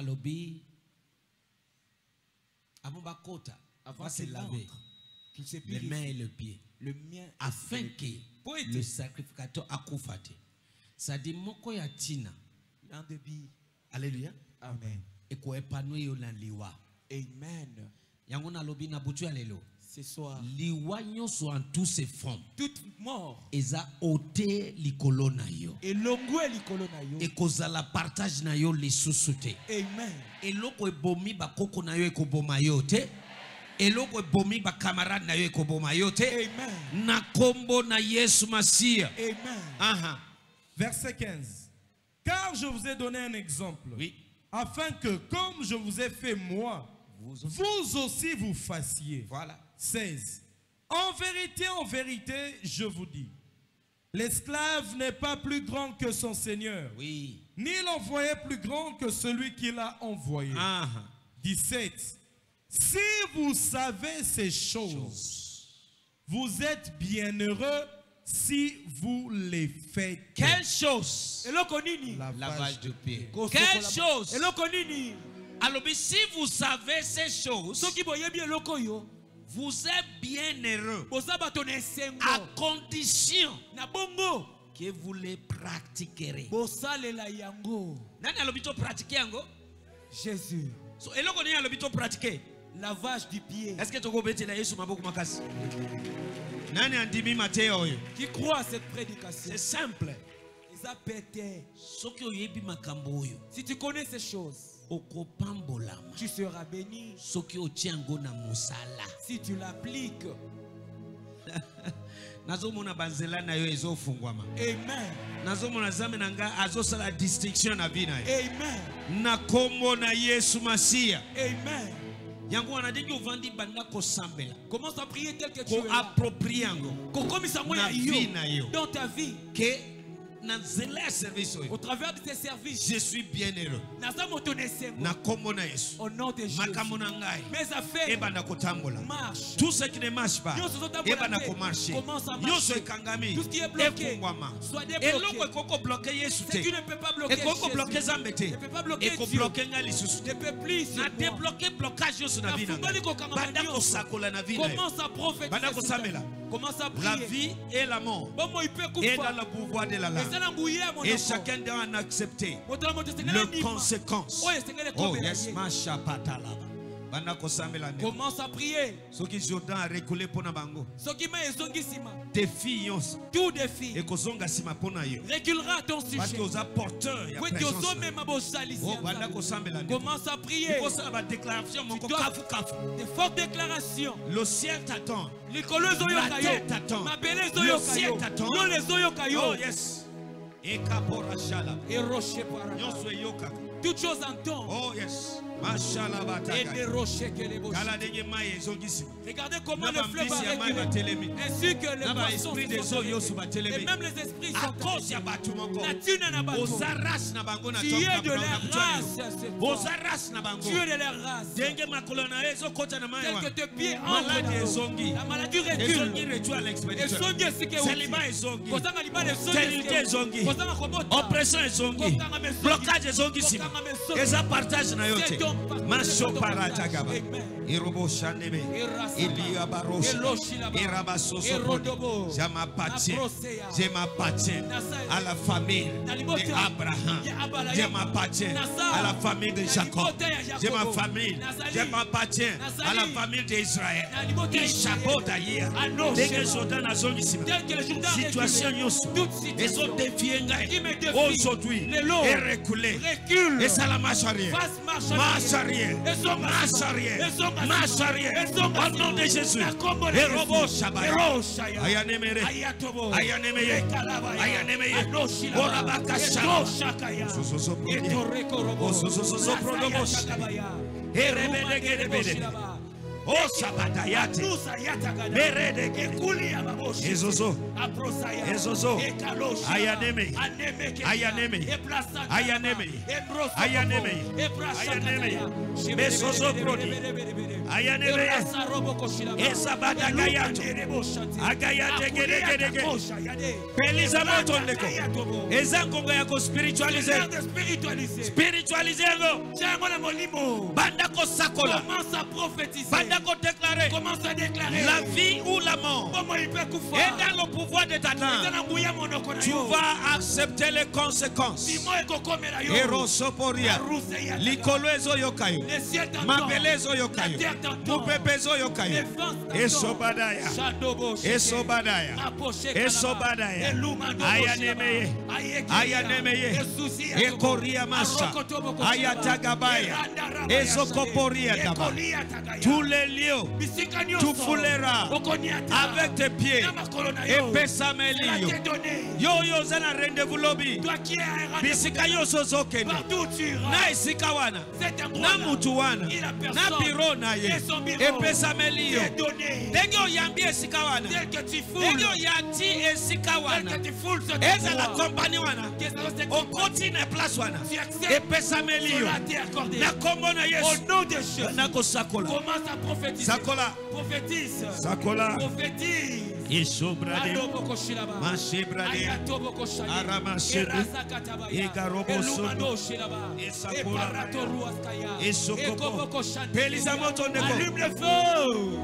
avant se laver les mains et le pied, afin que le sacrificateur akufate. Ça dit moko ya tina. Alléluia. Amen. Et ko epano yo na liwa. Amen. Yango na lobi na butu alelo. Ce soir, liwa nyonso en tous ses formes. Toute mort. Eza ote likolo na yo. Et longwe likolo na yo. Et kozala partage na yo lisusu. Amen. Et loko ebomi ba koko na yo ekoboma yo te. Et loko ebomi ba camarade na yo ekoboma yo te. Amen. Na kombo na Yesu Masia. Amen. Verset 15. Car je vous ai donné un exemple. Oui. Afin que comme je vous ai fait moi, vous aussi vous fassiez. Voilà. 16. En vérité, je vous dis, l'esclave n'est pas plus grand que son Seigneur. Oui. Ni l'envoyé plus grand que celui qui l'a envoyé. 17. Si vous savez ces choses, vous êtes bienheureux si vous les faites. Quelle chose? Lavage de pied. Quelle chose? Alors, si vous savez ces choses, vous êtes bien heureux à condition que vous les pratiquerez. Jésus. lavage du pied. Est-ce que tu peux la Yesu maboko makasi? Nani andimi Mateo yo? Qui croit à cette prédication? C'est simple. Ils a pété. Soki oyebi makambo yo. Si tu connais ces choses, tu seras béni. Soki otiango na musala. Si tu l'appliques. Nazomona banzela na yo ezofungwama. Amen. Nazomona zame nanga azosala distinction na vida yo. Amen. Na kombo na Yesu Masia. Amen. Yango wanadingi uvandi banda kosambela. Commence à prier tel que tu es. Ko approprier yango. Na vie na yo. Dans ta vie. Que au travers de tes services, je suis bien heureux. Au nom de Jésus, mes affaires marchent. Tout ce qui ne marche pas, commence à marcher. Tout ce qui est bloqué, soit débloqué. Ce qui ne peut pas bloquer Jésus, ne peut pas bloquer Dieu, ne peut plus commence à prophétiser. Commence à prier. La vie et la mort est dans le pouvoir de la langue. Et chacun doit en accepter les conséquences. Oh yes, commence à prier. Défi, tout défi reculera à ton sujet. Commence à prier. Des fortes déclarations. Le ciel t'attend. La terre t'attend. Le ciel t'attend. Oh yes. Toutes choses entendent. Oh yes. Regardez comment le fleuve va reculer. Ainsi que les poissons et même les esprits sont tu es de leur race. Tu es de leur race. Tel que tes pieds entrent, la maladie recule. Oppression ezongi, blocage ezongi sima. Eza partage na yote. Maso paratagaba. Irobo shandebe. Ilia barosha. Irabasoso. Je m'appartiens à la famille d'Abraham. Je m'appartiens à la famille de Jacob. Je m'appartiens à la famille d'Israël. Ishabo d'ailleurs. Dès Jordan a zongi sima. Situation yosu. Les autres défiés aujourd'hui est reculé. Et ça la marche arrière. Marche arrière. Marche arrière. Au nom de Jésus. Et robot Shabbat. Ayanemere. Ayanemeye. Ayanemeye. Orabaka Shabbat. Sososo Prodomos. Et rebede. Oh Sabatayate. Merede. Ezozo. Ezozo. Ayaneme. Ayaneme. Ayaneme. Ayaneme. Ayaneme. Mesozo Prodi. Ayaneme. Esabata Gayato. Agayate Gedegedege. Pelisa Motondeko. Ezango yako spiritualiser. Spiritualiser go. Bandako Sakola. Commence à prophétiser. Commence à déclarer la vie ou la mort est dans le pouvoir de ta langue. Tu vas accepter les conséquences. Erosoporia, Likoloezo yokayo, Mabelezo yokayo, Mupepezo yokayo, Esobadaya, Esobadaya, Esobadaya, Ayanemeye, Ayanemeye, Ekoria Masha, Ayatagabaya, Ezokoporia Daba. Tous les lieux, tu fouleras avec tes pieds et pesamelio. Yo yo zana rendez-vous lobby. Bisika yo sozokene. Na isikawana. Na mutuwana. Na biro na ye. Et pesamelio. Dengyo yambie sikawana. Dengyo yati e sikawana. Eza la compagnie wana. Okoti na place wana. Et pesamelio. Na komona yesu. Au nom de Jésus. Na kosakola. Commence à prophétiser. Sakola. Prophétise. Sakola. Prophétise. Isobrade. Mashebrade. Aramashebrade. Egaroboso. Esakola. Esokopo. Pelisamoto neko. Allume le feu.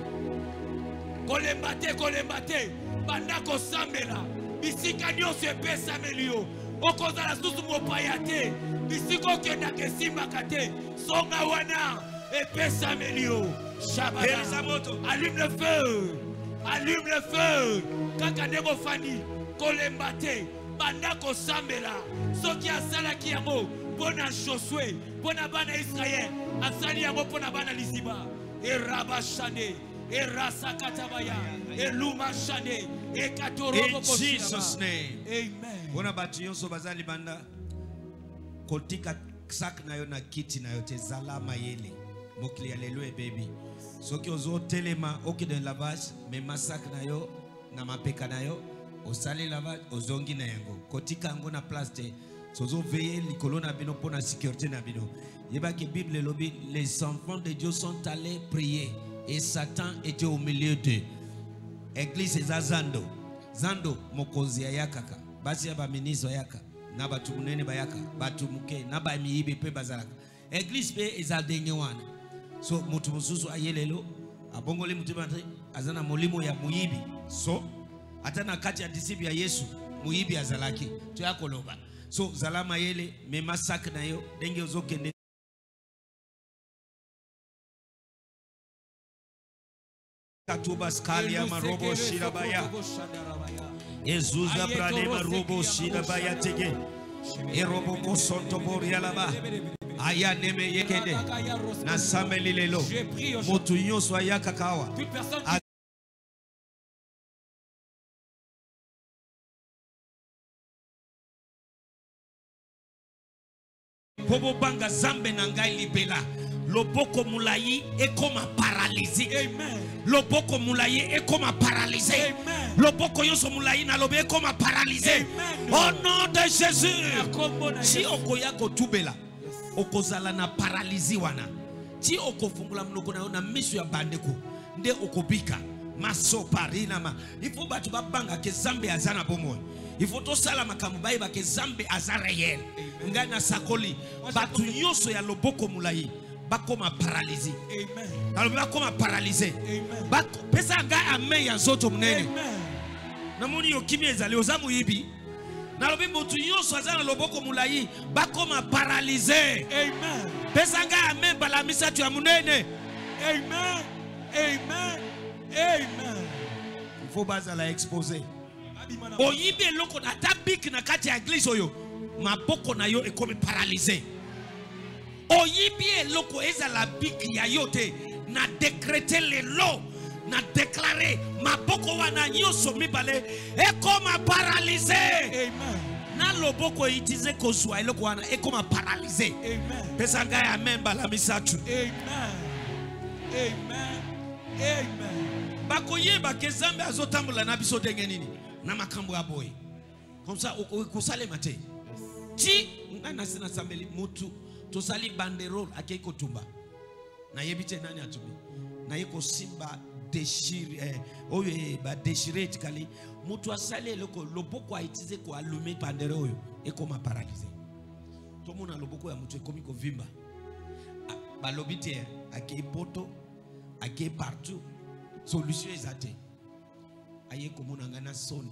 Kolembate. Bandako sambela. Bisika nyonso epesamelio. Okozala susu mopaya te. Bisiko kenda kesimaka te. Songa wana. Allume le feu. Allume le feu. Kakadego Fani. Kolembate. Bandako Sambela. Soki asala kiamo. Bona Josué. Bona bana Israël. Asali yamo pona bana Lisiba. E Rabashane. E Rasakatabaya. E Luma Shane. E Katorobo. In Jesus' name. Amen. Bona batiyoso bazali banda. Kotika sak na yo na kiti na yo te zalama yele. Mokli hallelujah baby. Soki ozo telema oki de lavage me masak na yo na mapeka na yo osali lavage ozongi na yango kotika yango na place te sozo veiller likolo na bino pona sécurité na bino. Yeba ke Bible lobi les enfants de Dieu sont allés prier et Satan était au milieu d'eux. Église eza zando zando mokonzi ya yakaka basi ya ba ministre yaka na batu munene bayaka batu muke na ba miyibi pe bazalaka église pe eza denye wana. So mutu mususu ayelelo abongole mutu bante azana molimo ya muyibi so atana kati ya disibi ya Yesu muyibi azalaki to yakoloba so zalama yele me massacre na yo denge ozokende katuba skalia marobo shirabaya Ezuza pranema robo shirabaya tege erobo kosonto borialaba aya neme yekede na sameli lelo motu nyonso ayaka kawa Bobo banga zambe na ngai libela loboko mulayi ekoma paralysé. Amen. Loboko mulayi ekoma paralysé. Amen. Loboko yoso mulayi na lobe ekoma paralysé. Au nom de Jésus. Si okoya kotubela okozala na paralysie wana. Ti okofungula mnoko na ona misu ya bandeko nde okobika maso parina ma. Il faut batu babanga ke zambe azana bomoy. Il faut to sala makambo ba ke zambe azara réel. Ngana sakoli batu yoso ya loboko mulayi bakoma paralysie. Amen. Alors bakoma paralysé. Amen. Bako pesa nga amen ya zoto munene. Amen. Namoni yokimi ezali ozamu yibi. Na lobi motu yoso azana loboko mulayi bakoma paralysé. Amen. Pesa nga amen balamisa tu ya munene. Amen. Amen. Amen. Il faut bazala exposer. Oyibi eloko na tabik na kati ya église oyo maboko na yo ekomi paralysé. Oyibi eloko ezala biki ya yote na décréter les lois na déclarer maboko wana nyoso mibale ekoma paralysé. Amen. Na loboko itize kozwa eloko wana ekoma paralysé. Amen. Pesa ngai amen balamisa tu. Amen. Amen. Amen. Bakoyeba ke Zambe azotambola na biso ndenge nini na makambo ya boye. Comme ça okosale mate. Ti ngana sina sambeli mutu tosali banderole akei kotumba. Na yebite nani atubi. Na yeko simba déchiré oyo ba déchiré tikali mutu asali eloko loboko aitize ko allumer banderole oyo ekoma paralysé. Tomona loboko ya mutu ekomi ko vimba. Ba lobite akei poto akei partout. Solution ezate. Aye komona ngana soni.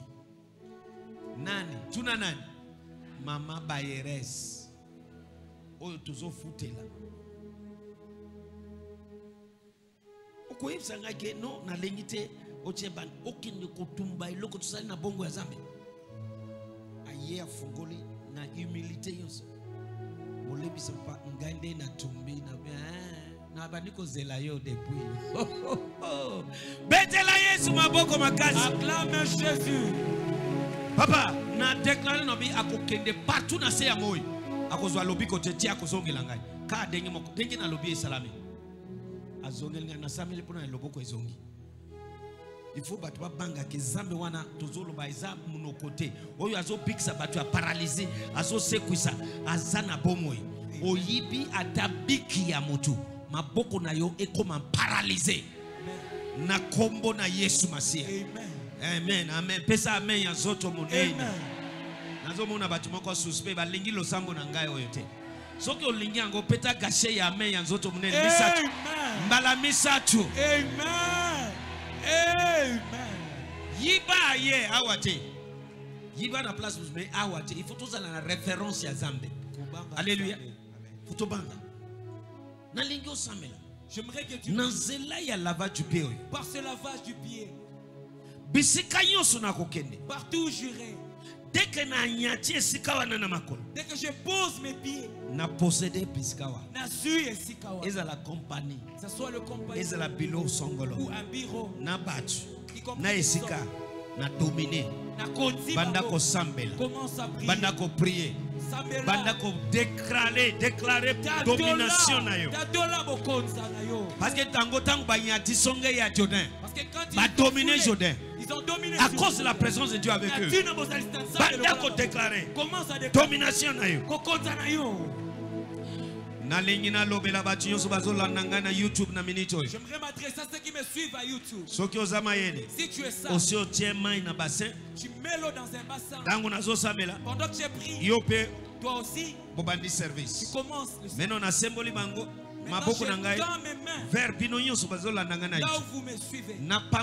Nani? Tuna nani? Mama Bayeres. Oyo tozo futela. Okoyebisa ngake no na lengite ocheban okinde kotumba iloko tosali na bongo ya Zambe. Aye afungoli na humilité yonso. Molebisa pa ngande na tumbi na baniko zela yo depuis. Betela Yesu maboko makasi. Acclame Jésus. Papa, na déclarer no bi akokende partout na se ya moyi. Akozwa lobi kote ti akozongela ngai. Ka dengi moko dengi na lobi salami. Azongela ngai na sameli pona loboko ezongi. Il faut batu banga ke Zambe wana tozolo ba eza muno kote. Oyo azo bikisa batu ya paralysé, azo sekwisa azana bomoyi. Oyibi atabiki ya mutu. Maboko na yo ekoma paralysé. Na kombo na Yesu Masia. Amen. Amen. Amen. Pesa amen ya zoto munene. Nazo mona batu moko suspect ba lingi lo sambo na ngai oyo te. Soki olingi yango peta gashe ya amen ya zoto munene misatu. Mbala misatu. Amen. Amen. Yiba ye awate. Yiba na place mais awate. Il faut tous aller la référence ya Zambe. Alléluia. Faut banga. Na lingi osamela J'aimerais que tu Nanzela ya lavage du pied. par ce lavage du pied. Bisika nyonso na kokende. Partout où j'irai. Dès que na nyati esika wana na makolo. Dès que je pose mes pieds. Na posséder bisika wana. Na sui esika wana. Eza la compagnie. Ça soit le compagnie. Eza la bilo songolo. Ou un bureau. Na batu. Na esika. Na dominer. Na koti. Banda ko sambela. Commence à prier. Banda ko prier. Banda ko déclarer domination na yo. Parce que tango banyati songe ya Jordan. Ba dominer Jordan. Ils ont dominé à cause de la présence de Dieu avec eux. Banda ko déclarer domination na yo. J'aimerais m'adresser à ceux qui me suivent à YouTube. Si tu es ça, tu mets l'eau dans un bassin. Pendant que j'ai prié, toi aussi, tu commences le service. Maintenant, j'ai dans mes mains, là où vous me suivez,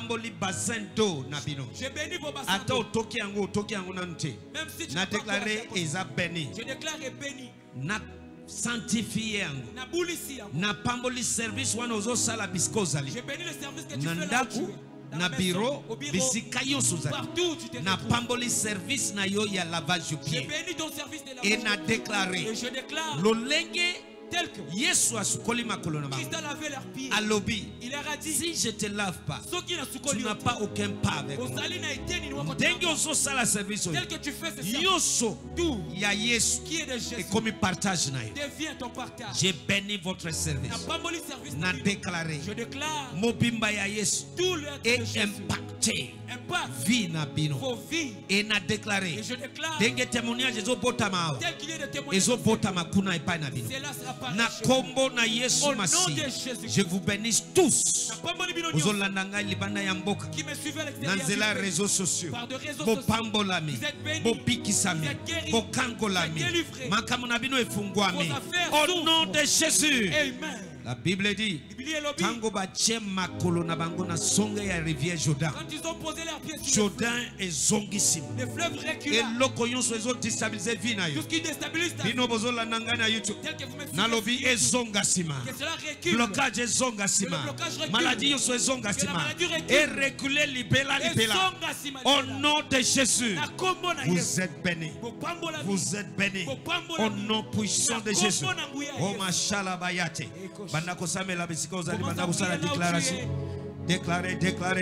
je bénis vos bassins d'eau. Même si tu n'as pas encore je déclare béni. Sanctifié na pamboli service wana ozosala biskozali na ndaku na bureau bisika yonso zali na pamboli service na yo ya lavage du pied et na déclaré lolenge tel que Yesu asukoli makolo na bango alobi si je te lave pas tu n'as pas aucun pas avec moi ndenge ozosala service oyo yoso ya Yesu et comme partage na yo j'ai béni votre service na déclaré mobimba ya Yesu et impacté vie na bino et na déclaré ndenge témoignage ezobotama ezobotama kuna epai na bino na kombo na Yesu Masi. Je vous bénis tous. Vous olandanga libanda ya mboka. Na nzela réseaux sociaux. Bo pambolami. Bo pikisami. Bo kangolami. Makambo na bino efungwami. Au nom de Jésus. Amen. La Bible dit tango bache makolo na bango na songe ya rivière Jordan. Quand ils ont posé leurs pieds sur Jordan est zongisimo. Les fleuves reculent. Et loko yonso ezo déstabiliser vie na yo. Tout ce qui déstabilise ta vie. Bino bozola nanga na YouTube. Nalobi ezonga sima. Blocage ezonga sima. Maladie yonso ezonga sima. Et reculer libela. Au nom de Jésus. Vous êtes bénis. Vous êtes bénis. Au nom puissant de Jésus. Oh mashallah bayate. Banda kosamela bisika ozali banda kosala déclaration. Déclarer.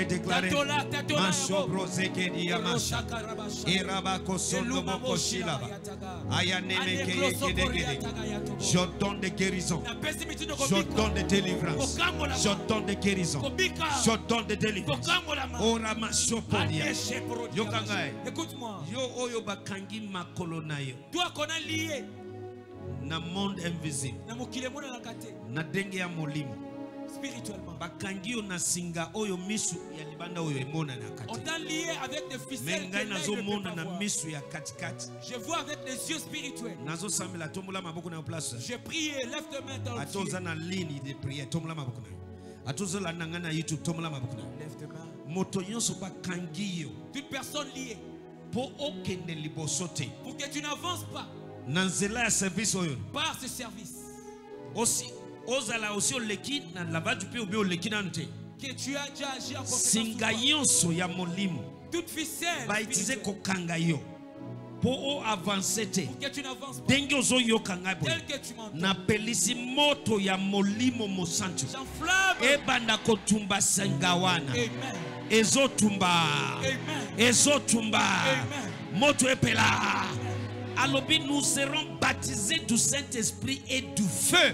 Mancho broseke diamasha. Iraba kosondo boko shilaba. Ayaneme keye. Je donne des guérisons. Je donne des délivrances. Je donne des guérisons. Je donne des délivrances. Ora mashopodia. Yokangai. Écoute-moi. Yo oyo bakangi makolo na yo. Toi qu'on a lié. Na monde invisible. Na denge ya molimo. Spirituellement. Bakangi yo na singa oyo misu ya libanda oyo emona na kati. On t'a lié avec des ficelles. Mengai nazo mona na misu ya katikati. Je vois avec les yeux spirituels. Nazo sambela tombola maboko na place. Je prie, lève tes mains dans le ciel. Atoza na ligne de prière tombola maboko na. Atoza la nanga na YouTube tombola maboko na. Lève tes mains. Moto nyonso bakangi yo. Toute personne liée. Po okende libosote. Pour que tu n'avances pas. Nanzela ya service oyo. Par ce service. Aussi ozala aussi oleki na lavage du pied ou oleki na nte. Que tu as déjà agi en conséquence. Singa yonso ya molimo. Toute ficelle. Ba itize kokanga yo. Po o avancer te. Pour que tu n'avances pas. Denge ozo yo kanga bo. Tel que tu m'entends. Na pelisi moto ya molimo mosantu. J'enflamme. E banda kotumba sengawana. Amen. Ezotumba. Amen. Ezotumba. Amen. Moto epela. Alobi, nous serons baptisés du Saint-Esprit et du feu.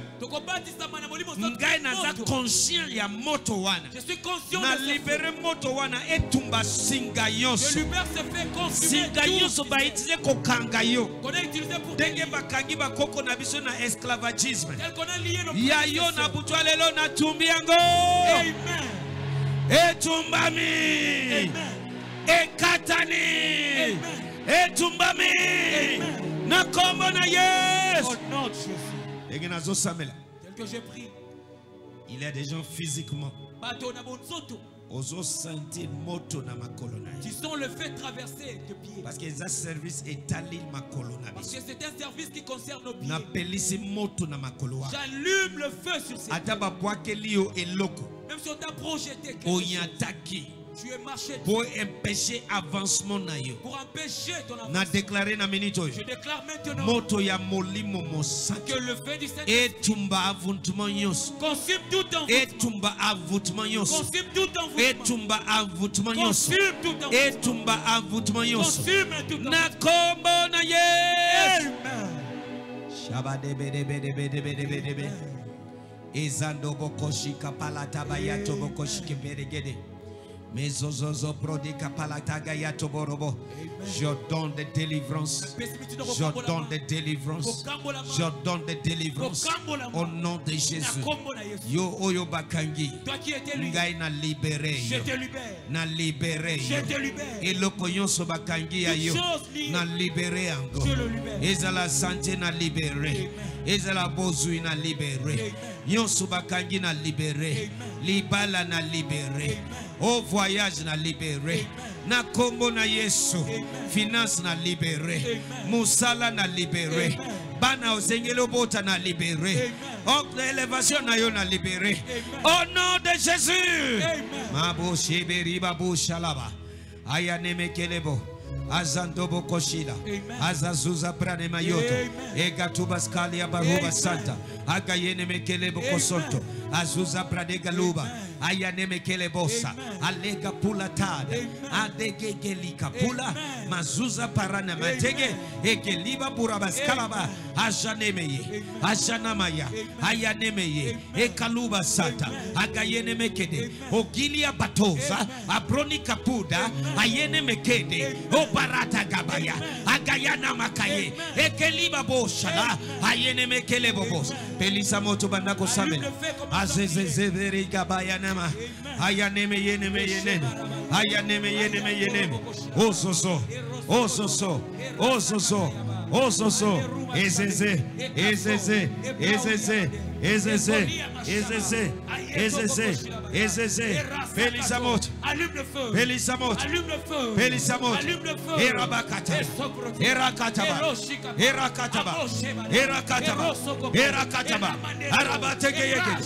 Ngai naza conscient ya moto wana. Je suis conscient na de libere moto wana etumba singa yonso. Je libère ce fait consumer. Singa yonso ba itize kokanga yo. Qu'on a utilisé pour denge bakangi bakoko na biso na esclavagisme. Tel qu'on a lié nos ya yo na butwa lelo na tumbi yango. Amen. Etumbami. Amen. Ekatani. Amen. Etumbami. Na kombo na Yesu. Au nom de Jésus. Tel que j'ai pris. Il y a des gens physiquement. Tu sens le fait traverser tes pieds. Parce que c'est un service étalé ma colonna. Parce que c'est un service qui concerne nos pieds. J'allume le feu sur ces pieds. Même si on t'a projeté quelque chose, tu es marché pour empêcher avancement na yo. Pour empêcher ton avancement. Na déclarer na minute. Je déclare maintenant moto ya molimo mosa. Que le feu du Seigneur etumba avuntumo nyos. Consume tout envoûtement. Etumba avuntumo nyos. Consume tout envoûtement. Etumba avuntumo nyos. Consume tout envoûtement. Etumba avuntumo nyos. Consume tout envoûtement. Na kombo na Yesu. Amen. Shabade. Ezando bokoshi kapala tabayato bokoshi keberegede. Mezozozo prodika palataga yato borobo. Je donne des délivrances. Je donne des délivrances. Je donne des délivrances. Au nom de Jésus. Yo oyo bakangi. Ngai na libéré. Je te libère. Na libéré. Je te libère. Et le koyon so bakangi ayo. Na libéré encore. Ezala santé na libéré. Ezala bozui na libéré. Yon so bakangi na libéré. Libala na libéré. Au voyage na libéré. Na kombo na Yesu. Finance na libéré. Musala na libéré. Bana ozengelo bota na libéré. Oncle élévation na yo na libéré. Au nom de Jésus. Mabo sheberi babu shalaba. Aya nemekelebo. Azandobo koshida. Azazuza prane mayoto. Ega tubaskali ya baruba santa. Aga yene mekelebo kosonto. Azuza prade galuba. Aya nemekele bosa. Alega pula tada. Adege gelika pula. Mazuza parana matege. Egeliba burabaskalaba. Ajanemeye. Ajanamaya. Aya nemeye. Ekaluba santa. Aga yene mekede. Ogilia batoza. Abroni kapuda. Ayene mekede. Obarata gabaya. Agayana makaye. Ekeliba boshala. Ayene mekele bobos. Pelisa moto bandako samene. Azezezeveri gabaya nama. Ayaneme yeneme yenene. Ayaneme yeneme yeneme. Ososo. Ososo. Ososo. Ososo. Ezeze. Ezeze. Ezeze. Ezeze. Ezeze. Ezeze. Ezeze. Pelisamot. Allume le feu. Pelisamot. Allume le feu. Pelisamot. Allume le feu. Erabakata. Erakataba. Erakataba. Erakataba. Erakataba. Arabategeyege.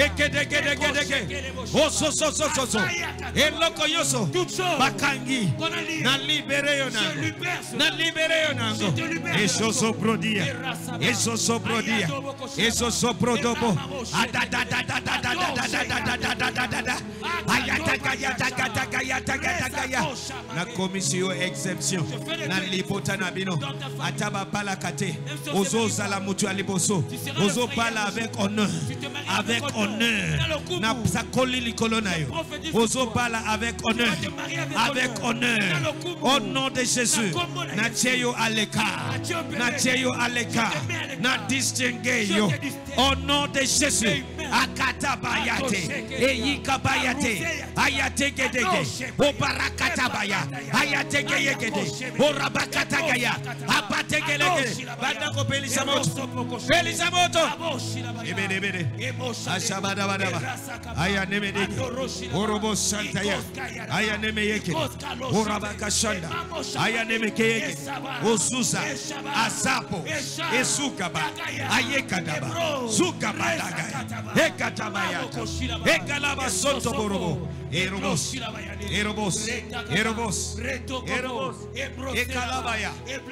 Ekedegedegedege. Osososososo. Eloko yoso. Bakangi. Na libere yonango. Na libere yonango. Eso soprodia. Eso soprodia. Eso soprodobo. Na commission exception na lipota na bino ataba pala kate ozo sala mutu aliboso ozo pala avec honneur na sakoli likolo na yo ozo pala avec honneur au nom de Jésus na cheyo aleka na distingue yo au nom de Jésus akatabayate eyikabayate ayategedege obarakatabaya ayategeyegede orabakatagaya abategelege bandako pelisamoto ebedebede ashabadabadaba ayanemedege orobo santaya ayanemeyeke orabakashanda ayanemekeyeke ozuza asapo esukaba ayekadaba zukabadagaya ekatabaya ekalaba sonto borobo erobos ekalabaya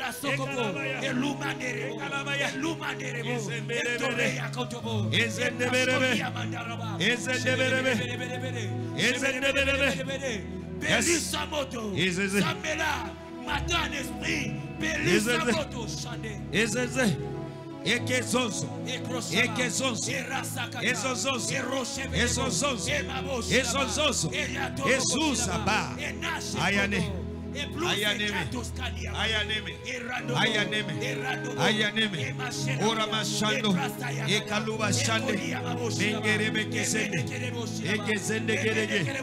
Ayaneme ora mashando ekaluba shande mengerebe kesende egezende gerege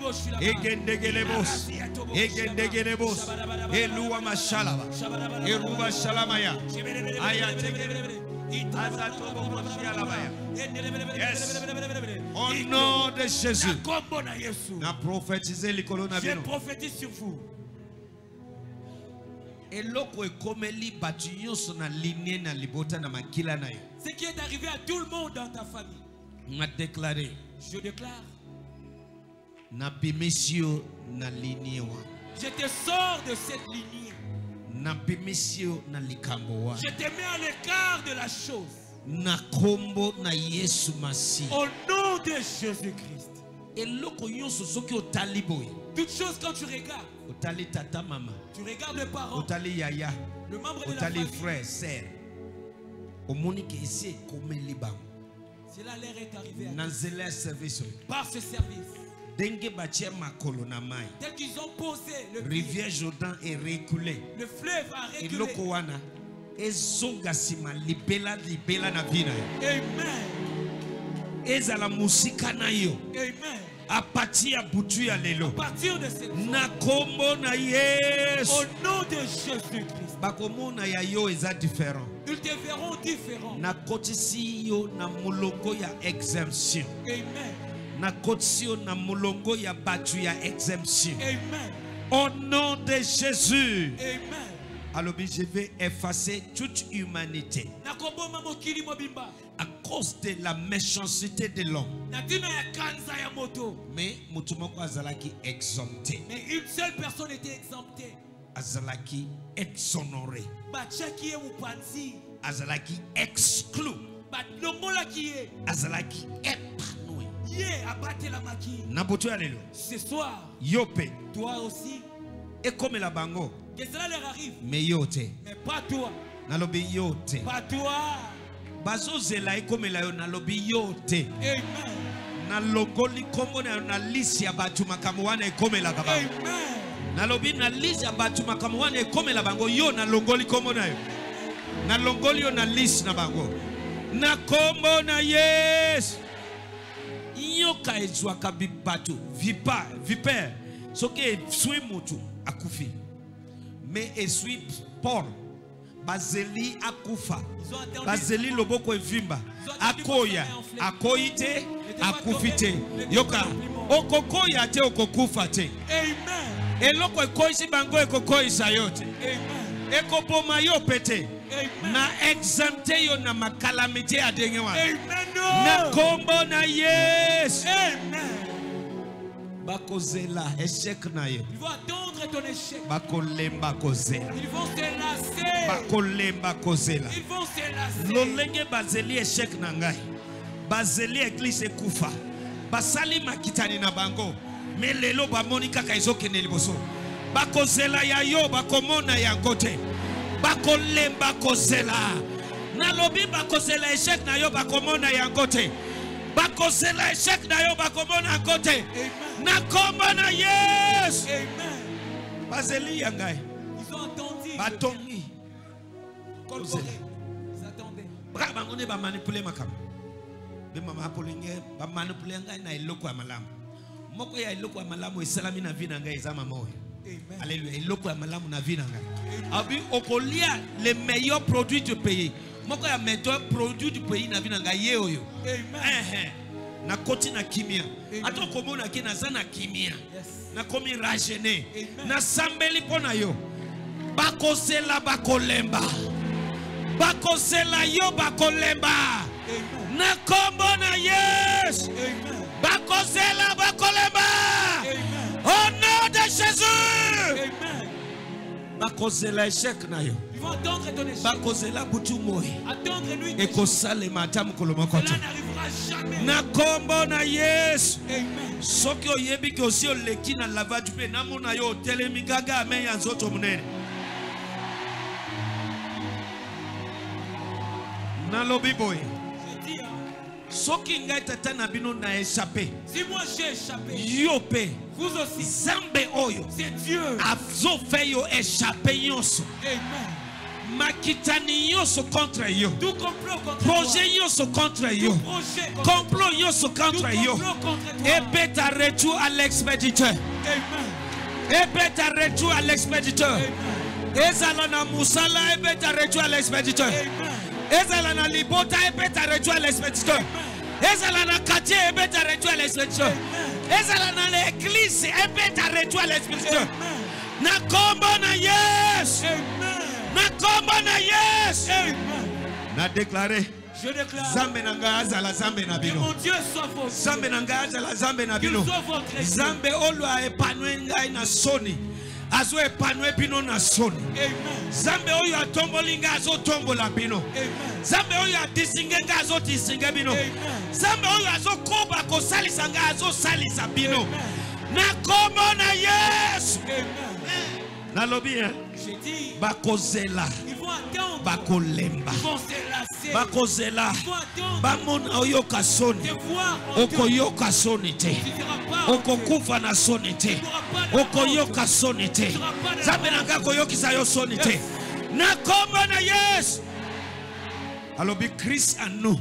egendegelebos eluwa mashalaba eruba shalamaya ayate azatobo moshialabaya. Yes. Au nom de Jésus. Na prophétiser les colonnes. Je prophétise sur vous. Ce qui est arrivé à tout le monde dans ta famille. m'a déclaré. Je déclare. Je te sors de cette lignée. Je te mets à l'écart de la chose. Au nom de Jésus-Christ. Toute chose quand tu regardes. Tu regardes le parent. Le membre de la famille. Frère, sœur. Cela leur est arrivé à par ce service. Tel qu'ils ont posé le rivière Jordan est reculée. Le fleuve a reculé. Amen. Ezala musika na yo. Amen. À partir de cette na kombo na Yesu. Au nom de Jésus-Christ. Bakomona ya yo eza différent. Ils te verront différents. Na kotisi yo na mulongo ya exemption. Amen. Na kotisi yo na mulongo ya batu ya exemption. Amen. Au nom de Jésus. Amen. Alors je vais effacer toute humanité à cause de la méchanceté de l'homme. Mais exempté. Mais une seule personne était exemptée. Azalaki exonéré. Azalaki exclu. Azalaki épanoui. Ce soir, Yope. Toi aussi. Et comme la bango. Que cela leur arrive. Mais yote. Mais pas toi. Nalobi yote. Pas toi. Bazo zela comme la yo nalobi yote. Amen. Nalogoli kombo na lisi ya batu makamuwana comme la gaba. Amen. Nalobi na lisi ya batu makamuwana comme la bango yo na longoli kombo na yo. Na longoli yo na lisi na bango. Na kombo na yes. Yoka ezwa kabibatu. Viper. Soke sui mutu akufi. Mais esui Paul Bazeli akufa. Bazeli loboko evimba. Akoya. Akoite. Akufite. Yoka. Okokoya te okokufa te. Amen. Eloko ekoisi bango ekokoisa yote. Amen. Ekopoma yo pete. Amen. Na exempte yo na makalamite adenge wa. Amen. Na kombo na yes. Amen. Bakozela échec na yo. Ils vont attendre ton échec. Bakolemba kozela. Ils vont se lasser. Bakolemba kozela. Ils vont se lasser. Lolenge bazeli échec na ngai. Bazeli église kufa. Basali makitani na bango. Mais lelo ba monika kaizokene liboso. Bakozela ya yo bakomona yango te. Bakolemba kozela. Nalobi bakozela échec na yo bakomona yango te. Bakozela échec na yo bakomona côté. Na komona yes. Amen. Bazeli yangai. Ils ont entendu. Batongi. Ils attendaient. Bra bangone ba manipuler makam. Be mama apolinge ba manipuler ngai na eloko ya malamu. Moko ya eloko ya malamu esalami na vie na ngai ezama moyo. Amen. Alléluia. Eloko ya malamu na vie na ngai. Abi okolia les meilleurs produits du pays. Moko ya meilleur produit du pays na vie na ngai ye oyo. Amen. Na koti na kimia. Ato komona ke na zana kimia. Na komi rajene. Na sambeli pona yo. Bakosela bakolemba. Bakosela yo bakolemba. Na kombo na yes. Bakosela bakolemba. Au nom de Jésus. Bakosela échec na yo. Ils vont attendre ton échec. Bakozela butu moi. Attendre lui. Ekosale matamu kolomokoto. Cela n'arrivera jamais. Na kombo na yes. Amen. Soki oyebi ke osi oleki na lavage pe namona yo telemi gaga ame ya nzoto munene. Nalobi boy. Soki ngai tata na bino na échappé. Si moi j'ai échappé. Yo pe. Vous aussi. Zambe oyo. C'est Dieu. Azo fait yo échappé yonso. Amen. Makitani yonso contre yo. Tout complot contre projet yonso contre yo. Complot yonso contre yo. Et peut ta retour à l'expéditeur. Amen. Et peut ta retour à l'expéditeur. Ezalana musala et peut ta retour à l'expéditeur. Ezalana libota et peut ta retour à l'expéditeur. ezala na quartier ebeta retour à l'esprit Dieu ezala na l'église ebeta retour à l'esprit Dieu na kombo na Yesu na kombo na Yesu na déclarer je déclare Zambe nanga azala zambe na bino mon Dieu soit votre Zambe nanga azala zambe na bino Zambe olo a épanouir ngai na soni azo épanouir bino na soni Zambe oyo atomboli ngai azo tombola bino Zambe oyo adisinge ngai azo disinge bino Zambe oyo azo koba kosalisa ngai azo salisa bino na kombo na Yesu nalobi j'ai dit bakozela ils vont attendre bakolemba ils vont se lasser bakozela ils vont attendre bamona oyoka soni okoyoka soni te okokufa na soni te okoyoka soni te Zambe nanga koyokisa yo soni te na kombo na Yesu alobi Christ en nous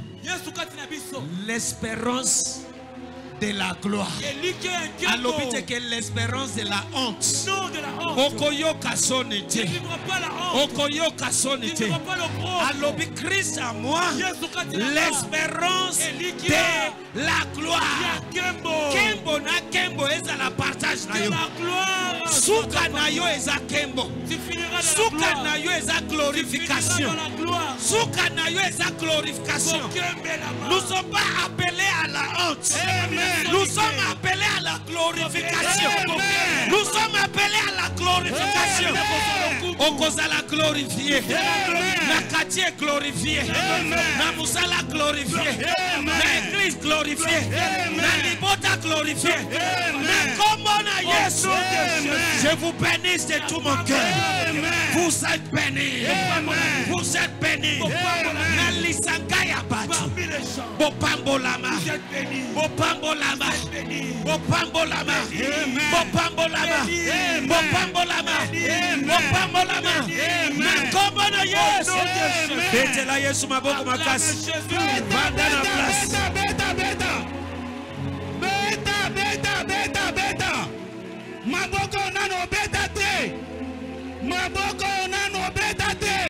l'espérance de la gloire. Alors que l'espérance de la honte. Okoyoka sonete. Okoyoka sonete. Alors Christ à moi l'espérance de la gloire. Kembo na kembo eza la partage na yo. Suka na yo eza kembo. Suka na yo eza glorification. Suka na yo eza glorification. Nous ne sommes pas appelés à la honte. Nous sommes appelés à la glorification. Nous sommes appelés à la glorification. Okozala glorifié. La quartier glorifié. La musala glorifié. L'église glorifiée. La libota glorifiée. La commune Yesu. Je vous bénis de tout mon cœur. Vous êtes bénis. Vous êtes bénis. Na lisangaya batu. Bopambo lama. Bopambo lama. Bopambo lama. Bopambo lama. Bopambo lama. Bopambo lama. Na commune Yesu. Bete la Yesu maboko makasi. Vanda na place.